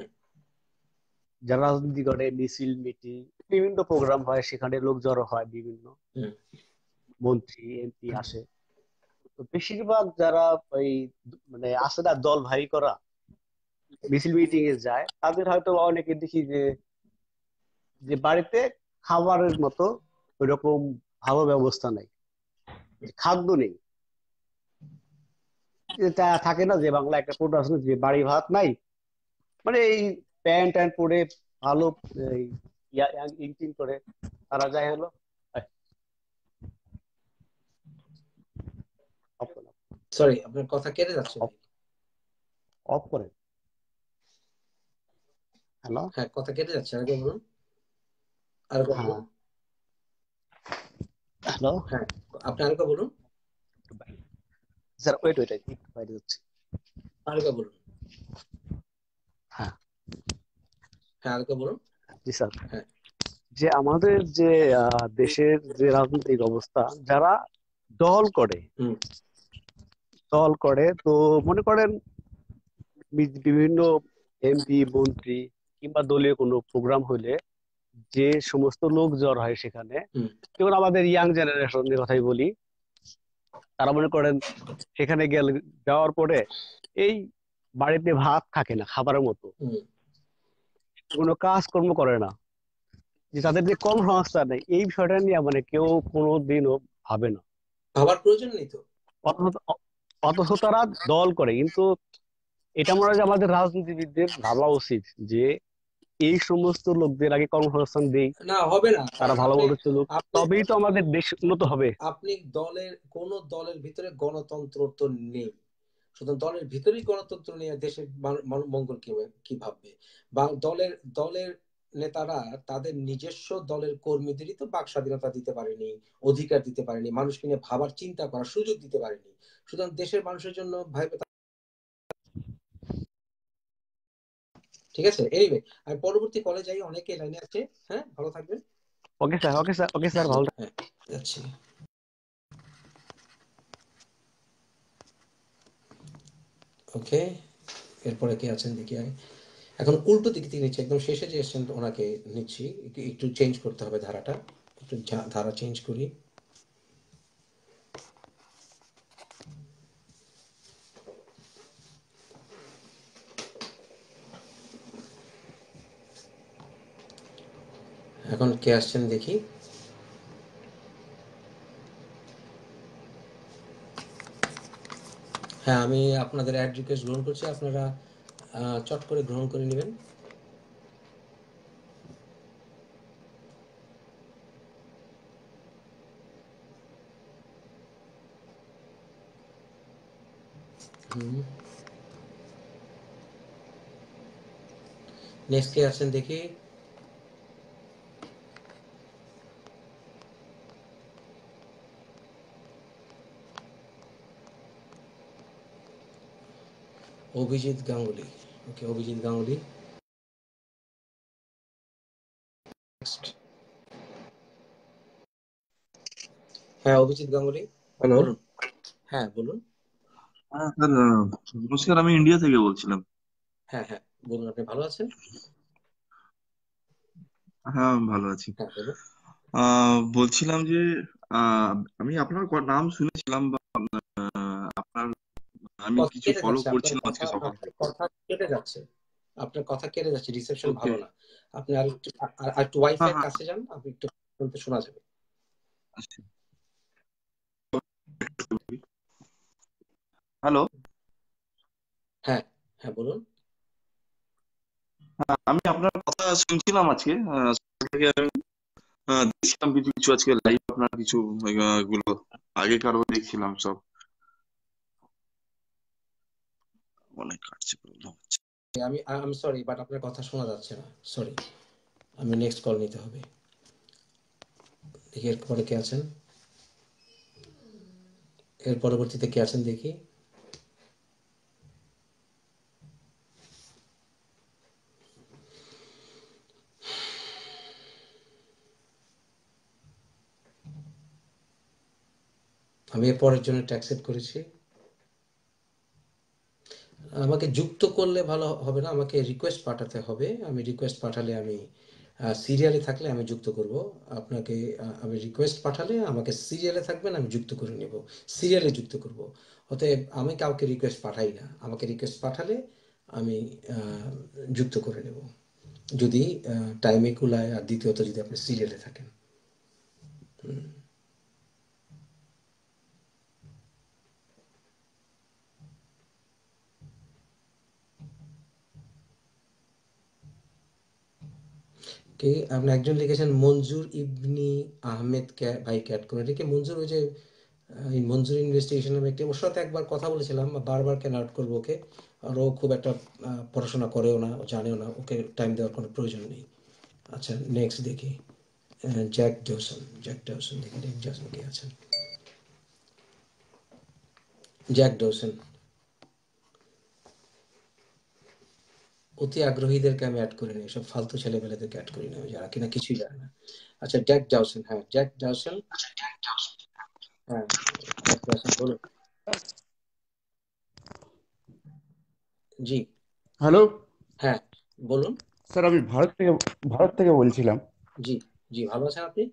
মিছিল মিটিং, বিভিন্ন প্রোগ্রাম হয়, সেখানে লোক জড়ো হয়, বিভিন্ন হুম, মন্ত্রী এমপি আসে। তো বেশিরভাগ যারা ওই মানে আসে না দল ভারী করা, মিছিল মিটিং এ যায়, তাদের হয়তো অনেকে দেখি যে যে বাড়িতে খাবারের মতো ওইরকম ভালো ব্যবস্থা নাই, যে খাদ্য নেই। এটা থাকে না যে বাংলা একটা প্রোগ্রাম আছে না, যে বাড়ি ভাত নাই, মানে এই প্যান্ট ট্যান্ট পরে ভালো এই ইনটিন করে তারা যায় হলো সরি, আপনার কথা কেটে যাচ্ছে ভাই। অফ করেন। হ্যালো। হ্যাঁ, কথা কেটে যাচ্ছে, আরেকবার বলুন, আরেকবার হ্যাঁ, বলুন। হ্যালো হ্যাঁ, আপনি আরেকবার বলুন, স্যার, ওয়েট ওয়েট একটু বাইরে যাচ্ছি। আরেকবার বলুন। হ্যাঁ, হ্যাঁ, আরেকবার বলুন। জি স্যার। হ্যাঁ। যে আমাদের যে দেশের যে রাজনৈতিক অবস্থা, যারা দল করে হুম। দল করে তো মনে করেন বিভিন্ন এমপি মন্ত্রী কিংবা দলীয় কোনো প্রোগ্রাম হইলে যে সমস্ত লোক জড় হয় সেখানে, হুম। যেমন আমাদের ইয়াং জেনারেশনের কথাই বলি, তারা মনে করেন সেখানে গেলে যাওয়ার পরে এই বাড়িতে ভাত থাকে না খাবারের মতো, হুম। কোনো কাজকর্ম করে না, যে তাদের যে কর্মসংস্থান নেই, এই বিষয়টা নিয়ে মানে কেউ কোনোদিনও ভাবে না। ভাবার প্রয়োজন নেই তো। অথচ অথচ তারা দল করে, কিন্তু এটা মনে হয় যে আমাদের রাজনীতিবিদদের ভাবা উচিত যে এই সমস্ত লোকদের আগে কর্মসংস্থান দেই, না, হবে না, তারা কারণ ভালো আপনি মতো চলুক, আপনি তবেই তো আমাদের দেশ উন্নত হবে। আপনি কোন দলের ভিতরে গণতন্ত্র তো নেই। সুতরাং দলের ভিতরেই গণতন্ত্র নিয়ে দেশের মঙ্গল কি ভাববে? বা দলের দলের নেতারা তাদের নিজস্ব দলের কর্মীদেরই তো বাক স্বাধীনতা দিতে পারেনি, অধিকার দিতে পারেনি, মানুষকে নিয়ে ভাবার চিন্তা করার সুযোগ দিতে পারেনি। সুতরাং দেশের মানুষের জন্য ভাইবে। ঠিক আছে, এনিওয়ে, আমি পরবর্তী কলে যাই, অনেকে লাইনে আছে। হ্যাঁ, ভালো থাকবেন। Okay sir, okay sir, okay sir, ভালো হ্যাঁ, যাচ্ছি। ওকে, এরপরে কে আছেন দেখি আমি। এখন উল্টো দিক থেকে নিচ্ছি, একদম শেষে যে এসছেন ওনাকে নিচ্ছি। একটু চেঞ্জ করতে হবে ধারাটা, একটু ধারা চেঞ্জ করি। এখন কে আসছেন দেখি। হ্যাঁ, আমি আপনাদের অ্যাড রিকোয়েস্ট গ্রহণ করছি, আপনারা চট করে গ্রহণ করে নেবেন। নেক্সট কে আছেন দেখি। অভিজিৎ গাঙ্গুলি। ওকে, অভিজিৎ গাঙ্গুলি। নেক্সট। হ্যাঁ, অভিজিৎ গাঙ্গুলি, হ্যালো। বলুন। হ্যাঁ, বলুন। হ্যাঁ স্যার, নমস্কার, আমি ইন্ডিয়া থেকে বলছিলাম। হ্যাঁ, হ্যাঁ, বলুন, আপনি ভালো আছেন? হ্যাঁ, আমি ভালো আছি। হ্যাঁ, বলুন। বলছিলাম যে আমি আপনার নাম শুনেছিলাম, বা আপনার আমি কথা কিছু কেটে ফলো যাচ্ছে, আপনার করছিলাম কথা আজকে সকাল আপনার থেকে। কথা কেটে যাচ্ছে, আপনার কথা কেটে যাচ্ছে, রিসেপশন ওকে। ভালো না। আপনি আর একটু হ্যাঁ, ওয়াইফাই এর হ্যাঁ, কাছে যান, আপনি একটু শুনতে শোনা যাবে। আচ্ছা। হ্যালো। হ্যাঁ, হ্যাঁ, বলুন। আমি আপনার কথা শুনছিলাম আজকে সকাল থেকে। আমি দেখছিলাম কিছু কিছু আজকে লাইভ, আপনার কিছু গুলো আগেকারও দেখছিলাম সব। অনেক কাটছে, প্রবলেম হচ্ছে। আমি সরি, বাট আপনার কথা শোনা যাচ্ছে না, সরি। আমি নেক্সট কল নিতে হবে। দেখি এরপরে কে আছেন, এর পরবর্তীতে কে আছেন দেখি। আমি এর পরের জন্য অ্যাকসেপ্ট করেছি। আমাকে যুক্ত করলে ভালো হবে না, আমাকে রিকোয়েস্ট পাঠাতে হবে। আমি রিকোয়েস্ট পাঠালে, আমি সিরিয়ালে থাকলে আমি যুক্ত করব আপনাকে। আমি রিকোয়েস্ট পাঠালে আমাকে সিরিয়ালে থাকবেন, আমি যুক্ত করে নেব, সিরিয়ালে যুক্ত করব। অতএব আমি কাউকে রিকোয়েস্ট পাঠাই না, আমাকে রিকোয়েস্ট পাঠালে আমি যুক্ত করে নেব, যদি টাইমে কুলায়, আর দ্বিতীয়ত যদি আপনি সিরিয়ালে থাকেন। কে আপনি একজন লিখেছেন মঞ্জুর ইবনি আহমেদ, ভাই ক্যাট করে, এটা কি মঞ্জুর, ওই যে মঞ্জুর ইনভেস্টিগেশন নামে একটি, ওর সাথে একবার কথা বলেছিলাম, বারবার কেন আউট করবো ওকে, আর ও খুব একটা পড়াশোনা করেও না, ও জানেও না, ওকে টাইম দেওয়ার কোনো প্রয়োজন নেই। আচ্ছা নেক্সট দেখি, জ্যাক ডওসন, জ্যাক ডওসন দেখি, জ্যাক ডওসন কে আছেন? জ্যাক ডওসন, অতি আগ্রহীদেরকে আমি অ্যাড করি না, সব ফালতু ছেলেমেয়েদেরকে অ্যাড করি না, যারা কিনা কিছুই জানে না। আচ্ছা জ্যাক ডওসন, হ্যাঁ জ্যাক ডওসন, হ্যাঁ জ্যাক ডওসন বলুন। জি হ্যালো হ্যাঁ বলুন। স্যার, আমি ভারত থেকে বলছিলাম। জি জি, ভালো আছেন আপনি?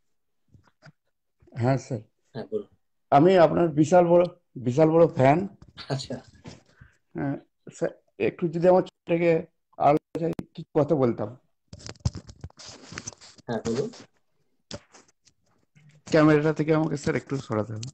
হ্যাঁ স্যার, হ্যাঁ বলুন। আমি আপনার বিশাল বড় ফ্যান। আচ্ছা স্যার, একটু যদি আমার থেকে আলোচনায় কিছু কথা বলতাম। হ্যাঁ বলুন। ক্যামেরাটা থেকে আমাকে স্যার একটু সরাতে হবে।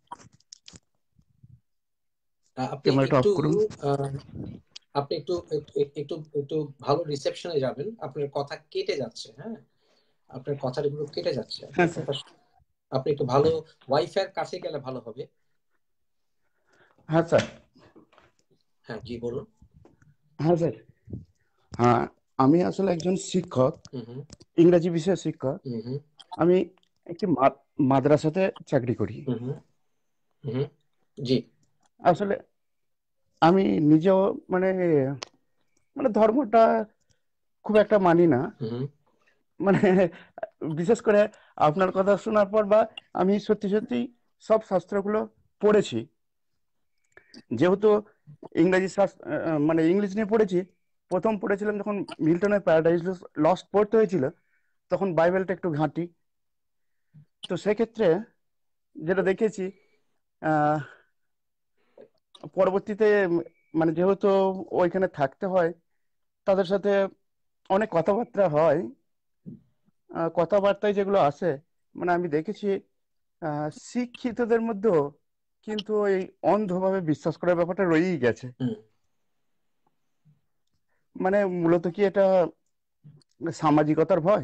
আপনি ক্যামেরাটা অফ একটু করুন। আপনি একটু একটু একটু ভালো রিসেপশনে যাবেন, আপনার কথা কেটে যাচ্ছে, হ্যাঁ আপনার কথাগুলো কেটে যাচ্ছে, হ্যাঁ আপনার স্যার। কথা। আপনি একটু ভালো ওয়াইফাই এর কাছে গেলে ভালো হবে। হ্যাঁ স্যার। হ্যাঁ জি বলুন। হ্যাঁ স্যার। হ্যাঁ, আমি আসলে একজন শিক্ষক, হুম হুম ইংরেজি বিষয়ের শিক্ষক। হুম হুম আমি একটি মাদ্রাসাতে চাকরি করি। হুম হুম, জি আসলে আমি নিজেও মানে মানে ধর্মটা খুব একটা মানি না। হুম মানে বিশেষ করে আপনার কথা শোনার পর, বা আমি সত্যি সত্যি সব শাস্ত্রগুলো পড়েছি, যেহেতু মানে ইংলিশ নিয়ে পড়েছি। প্রথম পড়েছিলাম যখন মিল্টনের প্যারাডাইস লস্ট পড়তে হয়েছিল, তখন বাইবেলটা একটু ঘাঁটি। তো সেক্ষেত্রে যেটা দেখেছি, আহ পরবর্তীতে মানে যেহেতু ওইখানে থাকতে হয়, তাদের সাথে অনেক কথাবার্তা হয়। কথাবার্তায় যেগুলো আসে, মানে আমি দেখেছি শিক্ষিতদের মধ্যেও কিন্তু এই অন্ধভাবে বিশ্বাস করার ব্যাপারটা রয়েই গেছে। হুম। মানে মূলত কি এটা সামাজিকতার ভয়?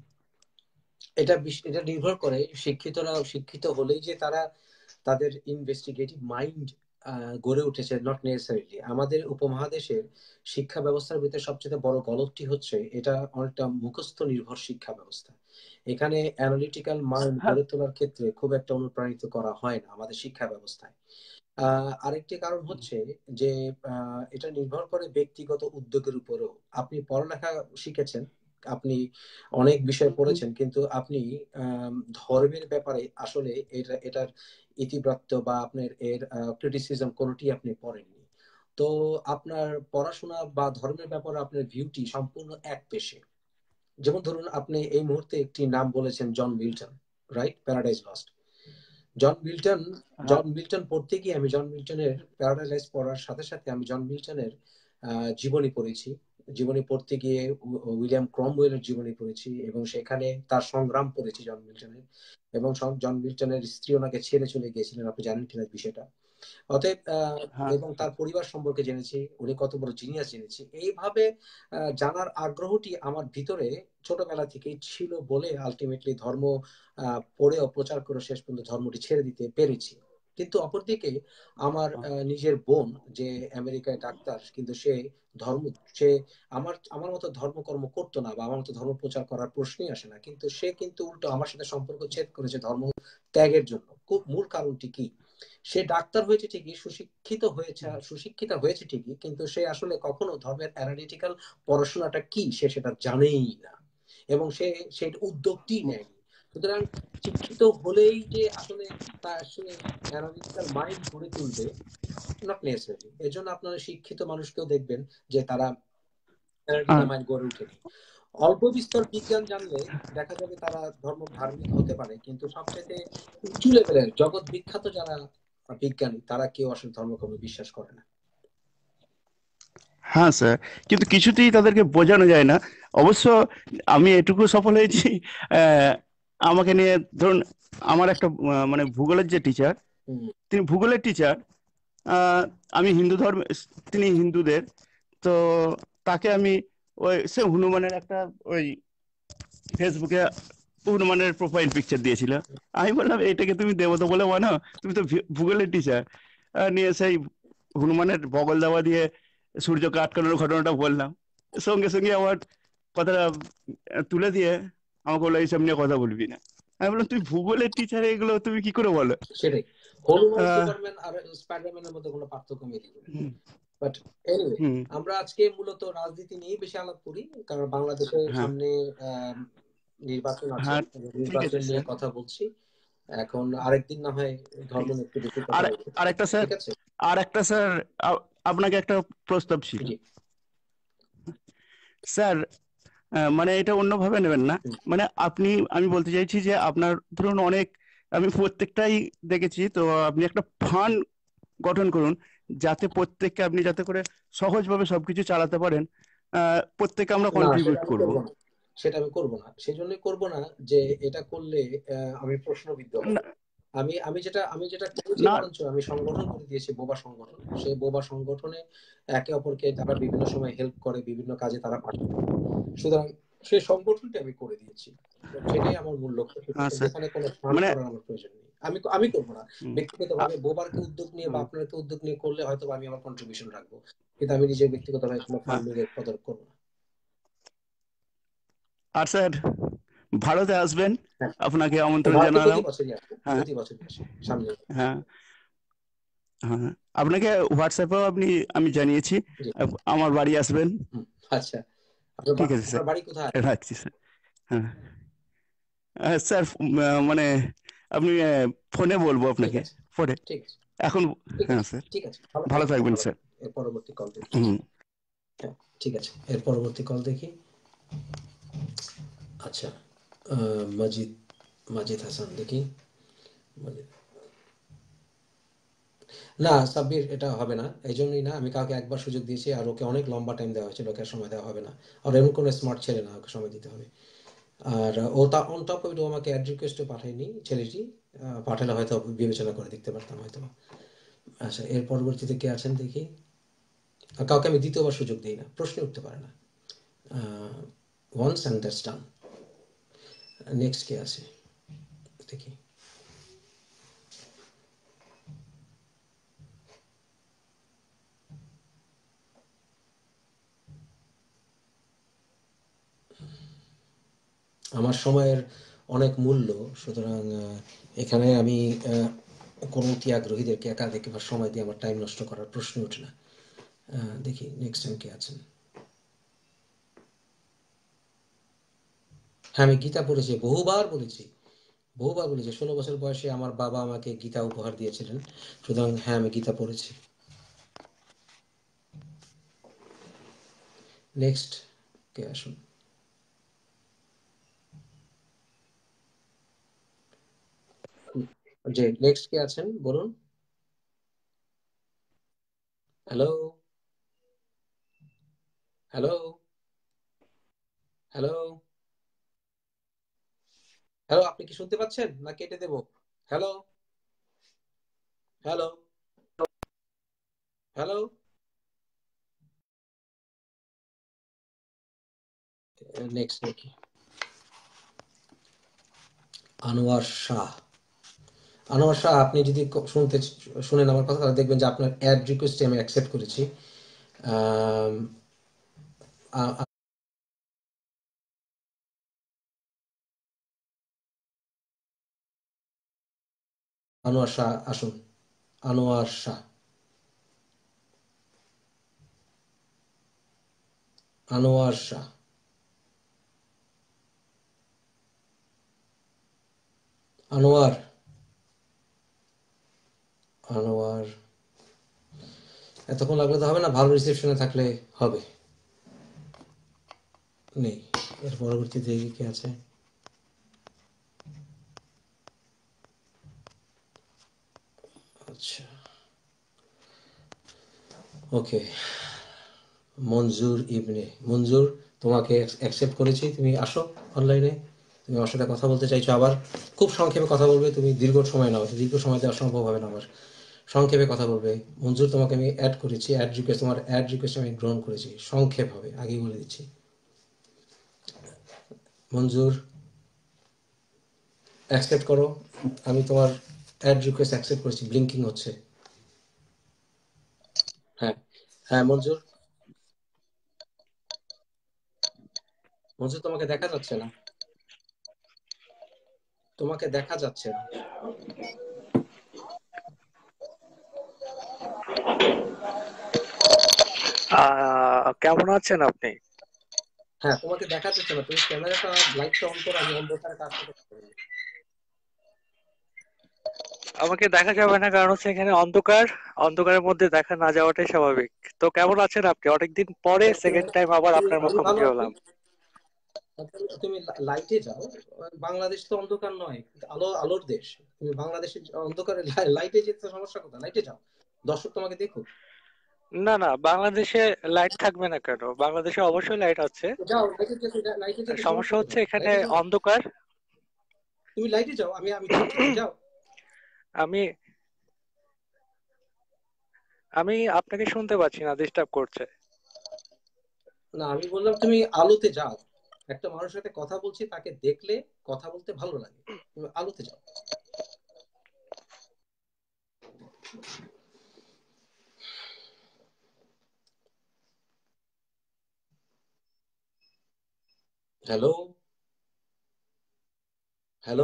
এটা নির্ভর করে, শিক্ষিতরা শিক্ষিত হলেই যে তারা তাদের ইনভেস্টিগেটিভ মাইন্ড গড়ে উঠেছে, নট নেসেসারিলি। আমাদের উপমহাদেশের শিক্ষা ব্যবস্থার ভিতরে সবচেয়ে বড় গলতটি হচ্ছে এটা অনেকটা মুখস্থ নির্ভর শিক্ষা ব্যবস্থা। এখানে অ্যানালিটিক্যাল মাইন্ড হ্যাঁ। গড়ে তোলার ক্ষেত্রে খুব একটা অনুপ্রাণিত করা হয় না আমাদের শিক্ষা ব্যবস্থায়। আরেকটি কারণ হচ্ছে যে এটা নির্ভর করে ব্যক্তিগত উদ্যোগের উপরও। আপনি পড়ালেখা শিখেছেন, আপনি অনেক বিষয় পড়েছেন, কিন্তু আপনি ধর্মের ব্যাপারে আসলে এটার ইতিবাচক বা আপনার এর ক্রিটিসিজম কোনোটি আপনি পড়েননি। তো আপনার পড়াশোনা বা ধর্মের ব্যাপারে আপনার ভিউটি সম্পূর্ণ এক পেশে। যেমন ধরুন আপনি এই মুহূর্তে একটি নাম বলেছেন, John Milton, right? Paradise lost. John Milton, হ্যাঁ। জন মিল্টন পড়তে গিয়ে আমি জন মিল্টনের প্যারাডাইস পড়ার সাথে সাথে আমি জন মিল্টনের জীবনী পড়েছি। জীবনী পড়তে গিয়ে উইলিয়াম ক্রমওয়েলের জীবনী পড়েছি, এবং সেখানে তার সংগ্রাম পড়েছি জন মিল্টনের। এবং জন মিল্টনের স্ত্রী ওনাকে ছেড়ে চলে গিয়েছিলেন, আপনি জানেন কিনা বিষয়টা। অতএব হ্যাঁ। এবং তার পরিবার সম্পর্কে জেনেছি, উনি কত বড় জিনিয়াস জেনেছি। এইভাবে জানার আগ্রহটি আমার ভিতরে ছোটবেলা থেকেই ছিল বলে আলটিমেটলি ধর্ম পড়ে ও প্রচার করে শেষ পর্যন্ত ধর্মটি ছেড়ে দিতে পেরেছি। কিন্তু অপরদিকে আমার নিজের বোন, যে আমেরিকায় ডাক্তার, কিন্তু সে আমার মতো ধর্মকর্ম করতো না, বা আমার মতো ধর্ম প্রচার করার প্রশ্নই আসে না, কিন্তু সে কিন্তু উল্টো আমার সাথে সম্পর্ক ছেদ করেছে ধর্ম ত্যাগের জন্য। খুব মূল কারণটি কি? সে ডাক্তার হয়েছে ঠিকই, সুশিক্ষিতা হয়েছে ঠিকই, কিন্তু সে আসলে কখনো ধর্মের অ্যানালিটিক্যাল পড়াশোনাটা কি সে সেটা জানেই না, এবং সে উদ্যোগটি নেয়নি। সুতরাং শিক্ষিত হলেই যে আসলে তার সে অ্যানালিটিক্যাল মাইন্ড গড়ে তুলবে, নট নেসেসারি। এর জন্য আপনারা শিক্ষিত মানুষকেও দেখবেন যে তারা অ্যানালিটিক্যাল মাইন্ড গড়ে উঠেনি। অল্প বিস্তর বিজ্ঞান জানলে দেখা যাবে তারা ধার্মিক হতে পারে, কিন্তু সবচেয়ে উঁচু লেভেলের জগৎ বিখ্যাত যারা বিজ্ঞানী, তারা কেউ আসলে ধর্মকর্মে বিশ্বাস করে না। হ্যাঁ স্যার, কিন্তু কিছুতেই তাদেরকে বোঝানো যায় না। অবশ্য আমি এটুকু সফল হয়েছি, আমাকে নিয়ে ধরুন, আমার একটা মানে ভূগোলের যে টিচার, তিনি ভূগোলের টিচার, আমি হিন্দু ধর্ম, তিনি হিন্দুদের। তো তাকে আমি সে হনুমানের একটা ওই ফেসবুকে হনুমানের প্রোফাইল পিকচার দিয়েছিল। আমি বললাম এটাকে তুমি দেবতা বলে মানো? তুমি তো ভূগোলের টিচার। নিয়ে সেই হনুমানের বগল দাবা দিয়ে সূর্যকে আটকানোর ঘটনাটা বললাম, সঙ্গে সঙ্গে আমার কথাটা তুলে দিয়ে আমাকে বললো এইসব নিয়ে কথা বলবি না। আমি বললাম তুই ভূগোলের টিচার, এগুলো তুমি কি করে বলো? সেটাই, হনুমান আহ, সুপারম্যান আর স্পাইডারম্যানের মধ্যে কোনো পার্থক্য আমি দেখি না। হুম বাট এনিওয়ে, হুম, আমরা আজকে মূলত রাজনীতি নিয়ে বেশি আলাপ করি, কারণ বাংলাদেশে হ্যাঁ সামনে নির্বাচন আছে, হ্যাঁ, এবং ঠিক আছে নির্বাচন নিয়ে স্যার। কথা বলছি। এখন আরেকদিন না হয় ঠিক ধর্ম আছে। নিয়ে একটু বেশি কথা আর বলতে, আরেকটা স্যার, ঠিক আছে? আরেকটা স্যার, আপনাকে একটা প্রস্তাব ছিল জি। স্যার। মানে এটা অন্যভাবে নেবেন না। হুম। মানে আপনি, আমি বলতে চাইছি যে আপনার ধরুন অনেক, আমি প্রত্যেকটাই দেখেছি, তো আপনি একটা ফান্ড গঠন করুন, যাতে প্রত্যেককে আপনি যাতে করে সহজভাবে সবকিছু চালাতে পারেন। প্রত্যেককে আমরা না, সেটা কন্ট্রিবিউট আমি করব। করবো না, সেটা আমি করবো না, সেজন্যই করবো না যে এটা করলে আমি প্রশ্নবিদ্ধ হব। না আমি যেটা করেছি, না, বরঞ্চ আমি সংগঠন করে দিয়েছি, বোবা সংগঠন। সেই বোবা সংগঠনে একে অপরকে তারা বিভিন্ন সময় হেল্প করে, বিভিন্ন কাজে তারা পাঠায়। সুতরাং সেই সংগঠনটা আমি করে দিয়েছি, সেটাই আমার মূল লক্ষ্য। হ্যাঁ স্যার, যেখানে কোনো ফান্ড মানে করার আমার প্রয়োজন নেই। আমি করবো না হুম, ব্যক্তিগতভাবে। আ- বোবারকে উদ্যোগ নিয়ে বা হুম, আপনাকে উদ্যোগ নিয়ে করলে হয়তো আমি আমার কন্ট্রিবিউশন রাখবো, কিন্তু আমি নিজে ব্যক্তিগতভাবে কোনো হ্যাঁ। ফান্ডিং এর তদারক করবো না। আর স্যার, ভারতে আসবেন, হ্যাঁ, আপনাকে তো আমন্ত্রণ ভারতে প্রতি জানালাম। বছরই আসে, হ্যাঁ প্রতি বছরই আসে সামনে। হ্যাঁ হ্যাঁ, আপনাকে হোয়াটসঅ্যাপেও আমি জানিয়েছি, জি। আমার বাড়ি আসবেন। হুম, আচ্ছা। আপনার ঠিক আছে স্যার, আপনার বাড়ি কোথায়? রাখছি স্যার। হ্যাঁ স্যার, মানে আপনি ফোনে বলবো ঠিক আপনাকে, আছে, পরে ঠিক আছে, এখন। ঠিক হ্যাঁ আছে, স্যার, ঠিক আছে, ভালো ভালো থাকবেন, থাকবেন ভালো স্যার। থাকবেন। এর পরবর্তী কল দেখি। হুম। হ্যাঁ, ঠিক আছে, এর পরবর্তী কল দেখি। আচ্ছা, মাজিদ, মাজিদ হাসান দেখি। মাজিদ, না সাব্বির, এটা হবে না। এই জন্যই না, আমি কাউকে একবার সুযোগ দিয়েছি, আর ওকে অনেক লম্বা টাইম দেওয়া হয়েছিল, ওকে আর সময় দেওয়া হবে না। আর এমন কোনো স্মার্ট ছেলে না, ওকে সময় দিতে হবে। আর ও তা অন টপ অফ ইট, ও আমাকে অ্যাড রিকোয়েস্টও পাঠায়নি ছেলেটি। পাঠালে হয়তো বিবেচনা করে দেখতে পারতাম হয়তো। আচ্ছা, এর পরবর্তীতে কে আছেন দেখি। আর কাউকে আমি দ্বিতীয়বার সুযোগ দিই না, প্রশ্ন উঠতে পারে না। Once and that's done. Next কে আছে দেখি। আমার সময়ের অনেক মূল্য, সুতরাং এখানে আমি কোনো ত্যাগগ্রহীদেরকে একাধিকবার সময় দিয়ে আমার টাইম নষ্ট করার প্রশ্ন ওঠে না। দেখি নেক্সট টাইম কে আছেন। হ্যাঁ, আমি গীতা পড়েছি, বহুবার বলেছি, বহুবার বলেছি। 16 বছর বয়সে আমার বাবা আমাকে গীতা উপহার দিয়েছিলেন, সুতরাং হ্যাঁ, আমি গীতা পড়েছি। নেক্সট কে আসুন। যে নেক্সট কে আছেন বলুন। হ্যালো, হ্যালো, হ্যালো, হ্যালো, আপনি কি শুনতে পাচ্ছেন না কেটে দেব? Hello, hello, hello. নেক্সট দেখি, আনোয়ার শাহ। আনোয়ার শাহ, আপনি যদি শুনেন আমার কথা, তাহলে দেখবেন যে আপনার অ্যাড রিকোয়েস্ট আমি অ্যাকসেপ্ট করেছি। আম, আ- আ- আনোয়ার শাহ আসুন। আনোয়ার শাহ, আনোয়ার শাহ, আনোয়ার, আনোয়ার। এতক্ষণ লাগলে তো হবে না, ভালো রিসেপশনে থাকলে হবে। নেই। এর পরবর্তীতে কে আছে? আচ্ছা, ওকে। মঞ্জুর ইবনে মঞ্জুর, তোমাকে অ্যাকসেপ্ট করেছি, তুমি আসো অনলাইনে। তুমি আমার সাথে কথা বলতে চাইছো আবার? খুব সংক্ষেপে কথা বলবে, তুমি দীর্ঘ সময় নাও, দীর্ঘ সময় দেওয়া সম্ভব হবে না আমার। সংক্ষেপে কথা বলবে। মঞ্জুর, তোমাকে আমি অ্যাড করেছি, অ্যাড রিকোয়েস্ট, তোমার অ্যাড রিকোয়েস্ট আমি গ্রহণ করেছি। সংক্ষেপ হবে, আগেই বলে দিচ্ছি। মঞ্জুর, অ্যাকসেপ্ট করো। আমি তোমার অ্যাড রিকোয়েস্ট অ্যাকসেপ্ট করেছি, ব্লিঙ্কিং হচ্ছে। হ্যাঁ হ্যাঁ মঞ্জুর, মঞ্জুর তোমাকে দেখা যাচ্ছে না, তোমাকে দেখা যাচ্ছে না। কেমন আছেন আপনি? হ্যাঁ তোমাকে দেখা যাচ্ছে না, তুমি ক্যামেরাটা লাইটটা অন করো, আমি অন্ধকারে কাজ করতে পারবো। আমাকে দেখা যাবে না কারণ হচ্ছে এখানে অন্ধকার, অন্ধকারের মধ্যে দেখা না যাওয়াটাই স্বাভাবিক। তো কেমন আছেন আপনি? অনেকদিন পরে সেকেন্ড টাইম আবার আপনার আমি ভালো মুখোমুখি আছি। হলাম। তুমি লাইটে যাও, বাংলাদেশ তো অন্ধকার নয়, আলোর দেশ। তুমি বাংলাদেশের অন্ধকারে লাইটে যেতে সমস্যা কোথায়? লাইটে যাও, দর্শক তোমাকে দেখুক। না না, বাংলাদেশে লাইট থাকবে না কেন? বাংলাদেশে অবশ্যই লাইট আছে। যাও লাইটে যেতে সমস্যা সমস্যা হচ্ছে কোথায়? এখানে লাইটে যাও, অন্ধকার। তুমি লাইটে যাও, আমি যাচ্ছি, যাও। আমি আমি আপনাকে শুনতে পাচ্ছি না, ডিস্টার্ব করছে। না আমি বললাম তুমি আলোতে যাও, একটা মানুষের সাথে কথা বলছি, তাকে দেখলে কথা বলতে ভালো লাগে, তুমি আলোতে যাও। হ্যালো, হ্যালো,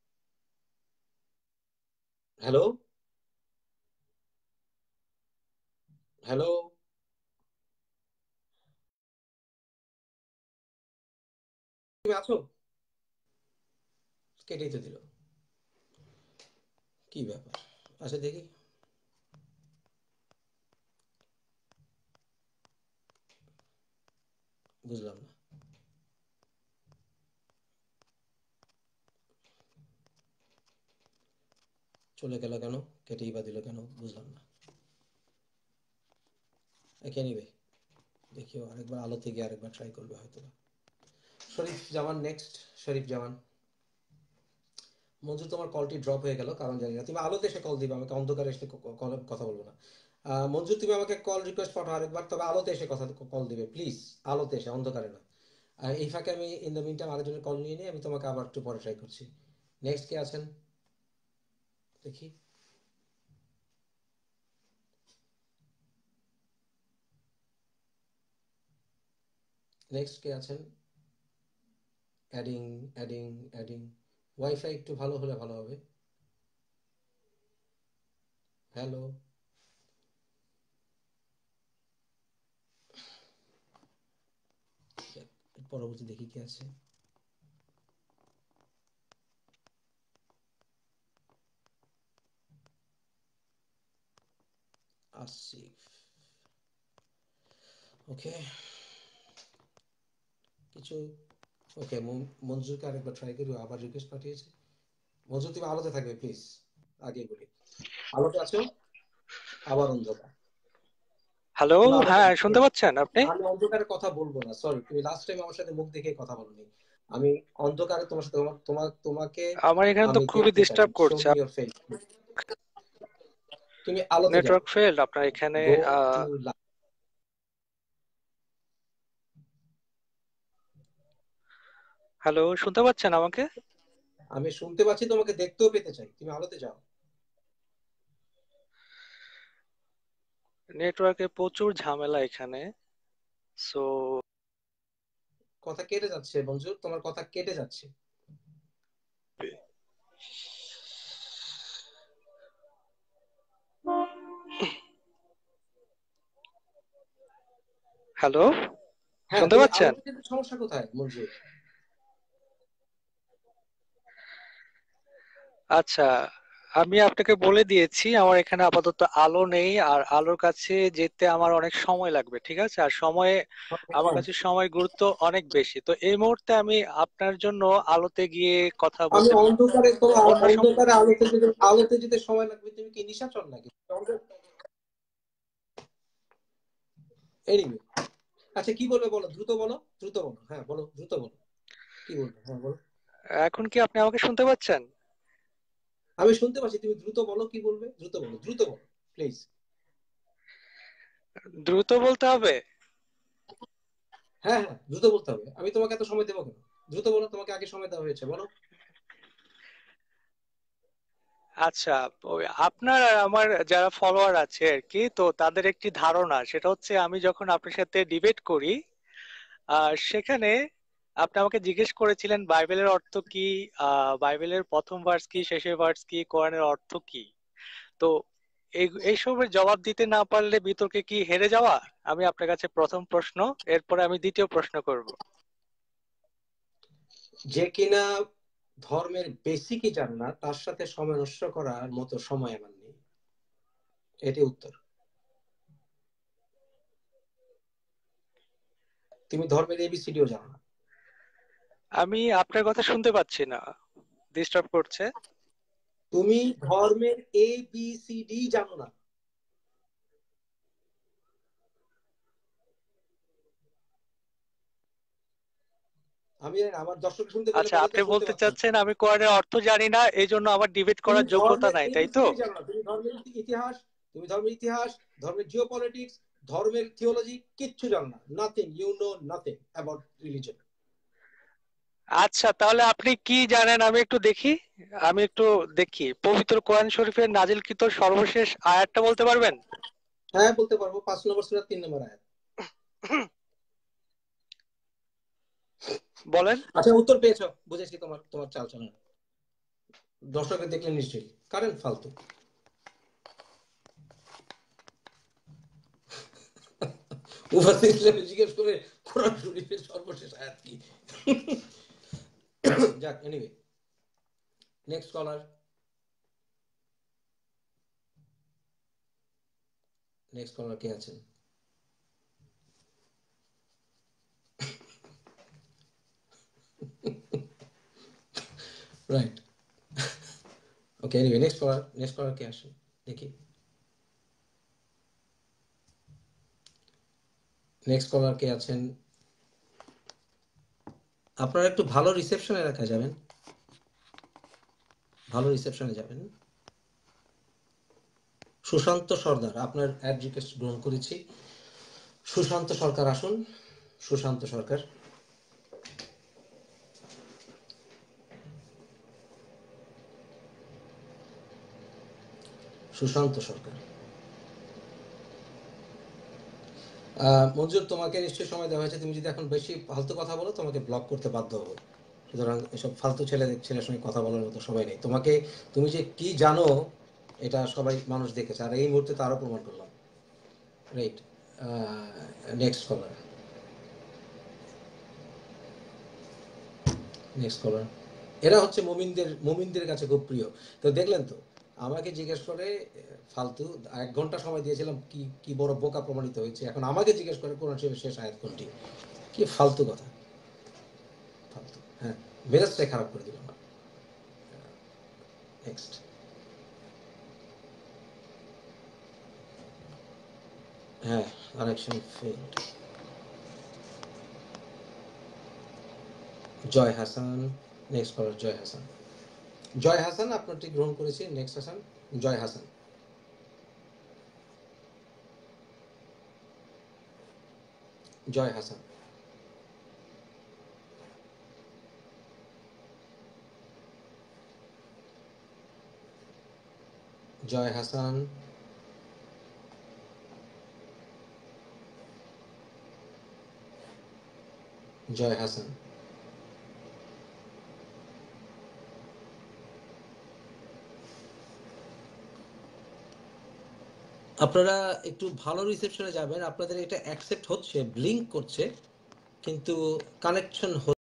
হ্যালো, হ্যালো, তুমি আছো? কেটেই তো দিল, কি ব্যাপার? আচ্ছা দেখি, বুঝলাম না, চলে গেল কেন, কেটেই বা দিল কেন, বুঝলাম না। এনিওয়ে, দেখিও আরেকবার আলোতে গিয়ে আরেকবার ট্রাই করবে হয়তো। শরীফ জামান নেক্সট, শরীফ জামান। মঞ্জু তোমার কলটি ড্রপ হয়ে গেল, কারণ জানি না, তুমি আলোতে এসে কল দিবে, আমাকে অন্ধকারে এসে কথা বলবো না। মঞ্জু তুমি আমাকে কল রিকোয়েস্ট পাঠাও আরেকবার, তবে আলোতে এসে কল দিবে প্লিজ, আলোতে এসে, অন্ধকারে না। এই ফাঁকে আমি ইন দ্য মিন টাইম আরেকজনের কল নিয়ে নিই, আমি তোমাকে আবার একটু পরে ট্রাই করছি। নেক্সট কে আছেন দেখি? নেক্সট কে আছেন? Adding, adding, adding. ওয়াইফাই একটু ভালো হলে ভালো হবে। হ্যালো, পরবর্তী দেখি কে আছে। আসিফ, ওকে কিছু, ওকে মঞ্জুরকে আরেকবার ট্রাই করি, আবার রিকোয়েস্ট পাঠিয়েছে। মঞ্জুর তুমি আলোতে থাকবে প্লিজ, আগে বলি। আলোতে আছো, আবার অন্ধকার। হ্যালো, তুমি আলোতে হ্যাঁ আছো? শুনতে পাচ্ছেন আপনি? আমি অন্ধকারে কথা বলবো না, সরি, তুমি লাস্ট টাইম আমার সাথে মুখ দেখে কথা বলনি। আমি অন্ধকারে তোমার সাথে, তোমাকে আমার এখানে তো আমি খুবই দেখতে চাই, ডিস্টার্ব শো করছে। Me your face. তুমি আলোতে যাও, নেটওয়ার্ক ফেল্ড আপনার এখানে। গো আহ, টু। হ্যালো, শুনতে পাচ্ছেন আমাকে? আমি শুনতে পাচ্ছি, তোমাকে দেখতেও পেতে চাই, তুমি আলোতে যাও। নেটওয়ার্কে প্রচুর ঝামেলা এখানে। সো কথা কেটে যাচ্ছে মঞ্জুর, তোমার কথা কেটে যাচ্ছে। হ্যালো, হ্যাঁ শুনতে তুমি পাচ্ছেন? আলোতে যেতে সমস্যা কোথায় মঞ্জুর? আচ্ছা, আমি আপনাকে বলে দিয়েছি আমার এখানে আপাতত আলো নেই, আর আলোর কাছে যেতে আমার অনেক সময় লাগবে, ঠিক আছে? আর সময়ে আমার কাছে সময় গুরুত্ব অনেক বেশি। তো এই মুহূর্তে আমি আপনার জন্য আলোতে গিয়ে কথা আমি বলতে অন্ধকারে তো, অন্য অন্ধকারে আলোতে যেতে সময় লাগবে, তুমি কি নিশাচর নাকি? এনিওয়ে, আচ্ছা কি বলবে বলো, দ্রুত বলো, দ্রুত বলো, হ্যাঁ বলো, দ্রুত বলো, কি বলবে, হ্যাঁ বলো। এখন কি আপনি আমাকে শুনতে পাচ্ছেন? আমি শুনতে পাচ্ছি, তুমি দ্রুত বলো, কি বলবে, দ্রুত বলো, দ্রুত বলো প্লিজ। দ্রুত বলতে হবে? হ্যাঁ হ্যাঁ দ্রুত বলতে হবে, আমি তোমাকে এত সময় দেবো কেন? দ্রুত বলো, তোমাকে আগে সময় দেওয়া হয়েছে, বলো। আচ্ছা, আপনার আর আমার যারা ফলোয়ার আছে আর কি, তো তাদের একটি ধারণা, সেটা হচ্ছে আমি যখন আপনার সাথে ডিবেট করি সেখানে আপনি আমাকে জিজ্ঞেস করেছিলেন বাইবেলের অর্থ কি, বাইবেলের প্রথম ভার্স কি, শেষের ভার্স কি, কোরআনের অর্থ কি। তো এইসবের জবাব দিতে না পারলে বিতর্কে কি হেরে যাওয়া? আমি আপনার কাছে প্রথম প্রশ্ন, এরপরে আমি দ্বিতীয় প্রশ্ন করব। যে কিনা ধর্মের বেসিকই জানে না, তার সাথে সময় নষ্ট করার মতো সময় আমার নেই, এটি উত্তর। তুমি ধর্মের এবিসিডিও জানো না। আমি আপনার কথা শুনতে পাচ্ছি না, ডিস্টার্ব করছে। তুমি ধর্মের এবিসিডি জানো না। আমি আমার দর্শক শুনতে পেলে আচ্ছা, বলে আপনি শুনতে বলতে পাচ্ছি না। চাচ্ছেন আমি কোরআনের অর্থ জানি না, এই জন্য আমার ডিবেট তুমি করার যোগ্যতা ধর্মের নাই, তাই তো? এবিসিডি জানো না। তুমি ধর্মের ইতিহাস, তুমি ধর্মের ইতিহাস, ধর্মের জিওপলিটিক্স, ধর্মের থিওলজি কিচ্ছু জানো না। Nothing, you know nothing about religion. আচ্ছা, তাহলে আপনি কি জানেন আমি একটু দেখি। আমি একটু দেখি, পবিত্র কোরআন শরীফের নাজিলকৃত সর্বশেষ আয়াতটা বলতে পারবেন? হ্যাঁ, বলতে পারবো। 5 নম্বর সূরা 3 নম্বর আয়াত। বলেন। আচ্ছা, উত্তর পেয়েছো, বুঝেছি তোমার তোমার চাল চলন। দর্শকের দেখলে নিশ্চয়ই কারেন্ট ফালতু। উপস্থিত জিজ্ঞেস করে কোরআন শরীফের সর্বশেষ আয়াত কি। যাক, anyway, next caller. Next caller কে আছেন? Right, okay, anyway, next caller কে আসেন দেখি। নেক্সট কলার কে আছেন? আপনারা একটু ভালো রিসেপশনে রাখা যাবেন, ভালো রিসেপশনে যাবেন। সুশান্ত সর্দার, আপনার অ্যাড রিকোয়েস্ট গ্রহণ করেছি। সুশান্ত সরকার আসুন। সুশান্ত সরকার। সুশান্ত সরকার। মঞ্জুর, তোমাকে নিশ্চয়ই সময় দেওয়া হয়েছে। তুমি যদি এখন বেশি ফালতু কথা বলো, তোমাকে ব্লক করতে বাধ্য হবো। সুতরাং এসব ফালতু ছেলের সঙ্গে কথা বলার মতো সময় নেই। তুমি যে কি জানো এটা সবাই মানুষ দেখেছে, আর এই মুহূর্তে তারও প্রমাণ করলাম। Right, next caller. Next caller. এরা হচ্ছে মুমিনদের কাছে খুব প্রিয়। তো দেখলেন তো, আমাকে জিজ্ঞেস করে ফালতু 1 ঘন্টা সময় দিয়েছিলাম, কি বড় বোকা প্রমাণিত হয়েছে। এখন আমাকে জিজ্ঞেস করে কোরআন শরীফের শেষ আয়াত কোনটি। কি ফালতু কথা, ফালতু। হ্যাঁ, মেজাজটাই খারাপ করে দিলাম। নেক্সট। হ্যাঁ, connection failed. Joy Hasan. Next caller Joy Hasan. Joy Hasan, আপনারটি গ্রহণ করেছি। নেক্সট হাসান, জয় হাসান। জয় হাসান। জয় হাসান। জয় হাসান। আপনারা একটু ভালো রিসেপশনে যাবেন। আপনাদের এটা অ্যাকসেপ্ট হচ্ছে, ব্লিঙ্ক করছে, কিন্তু কানেকশন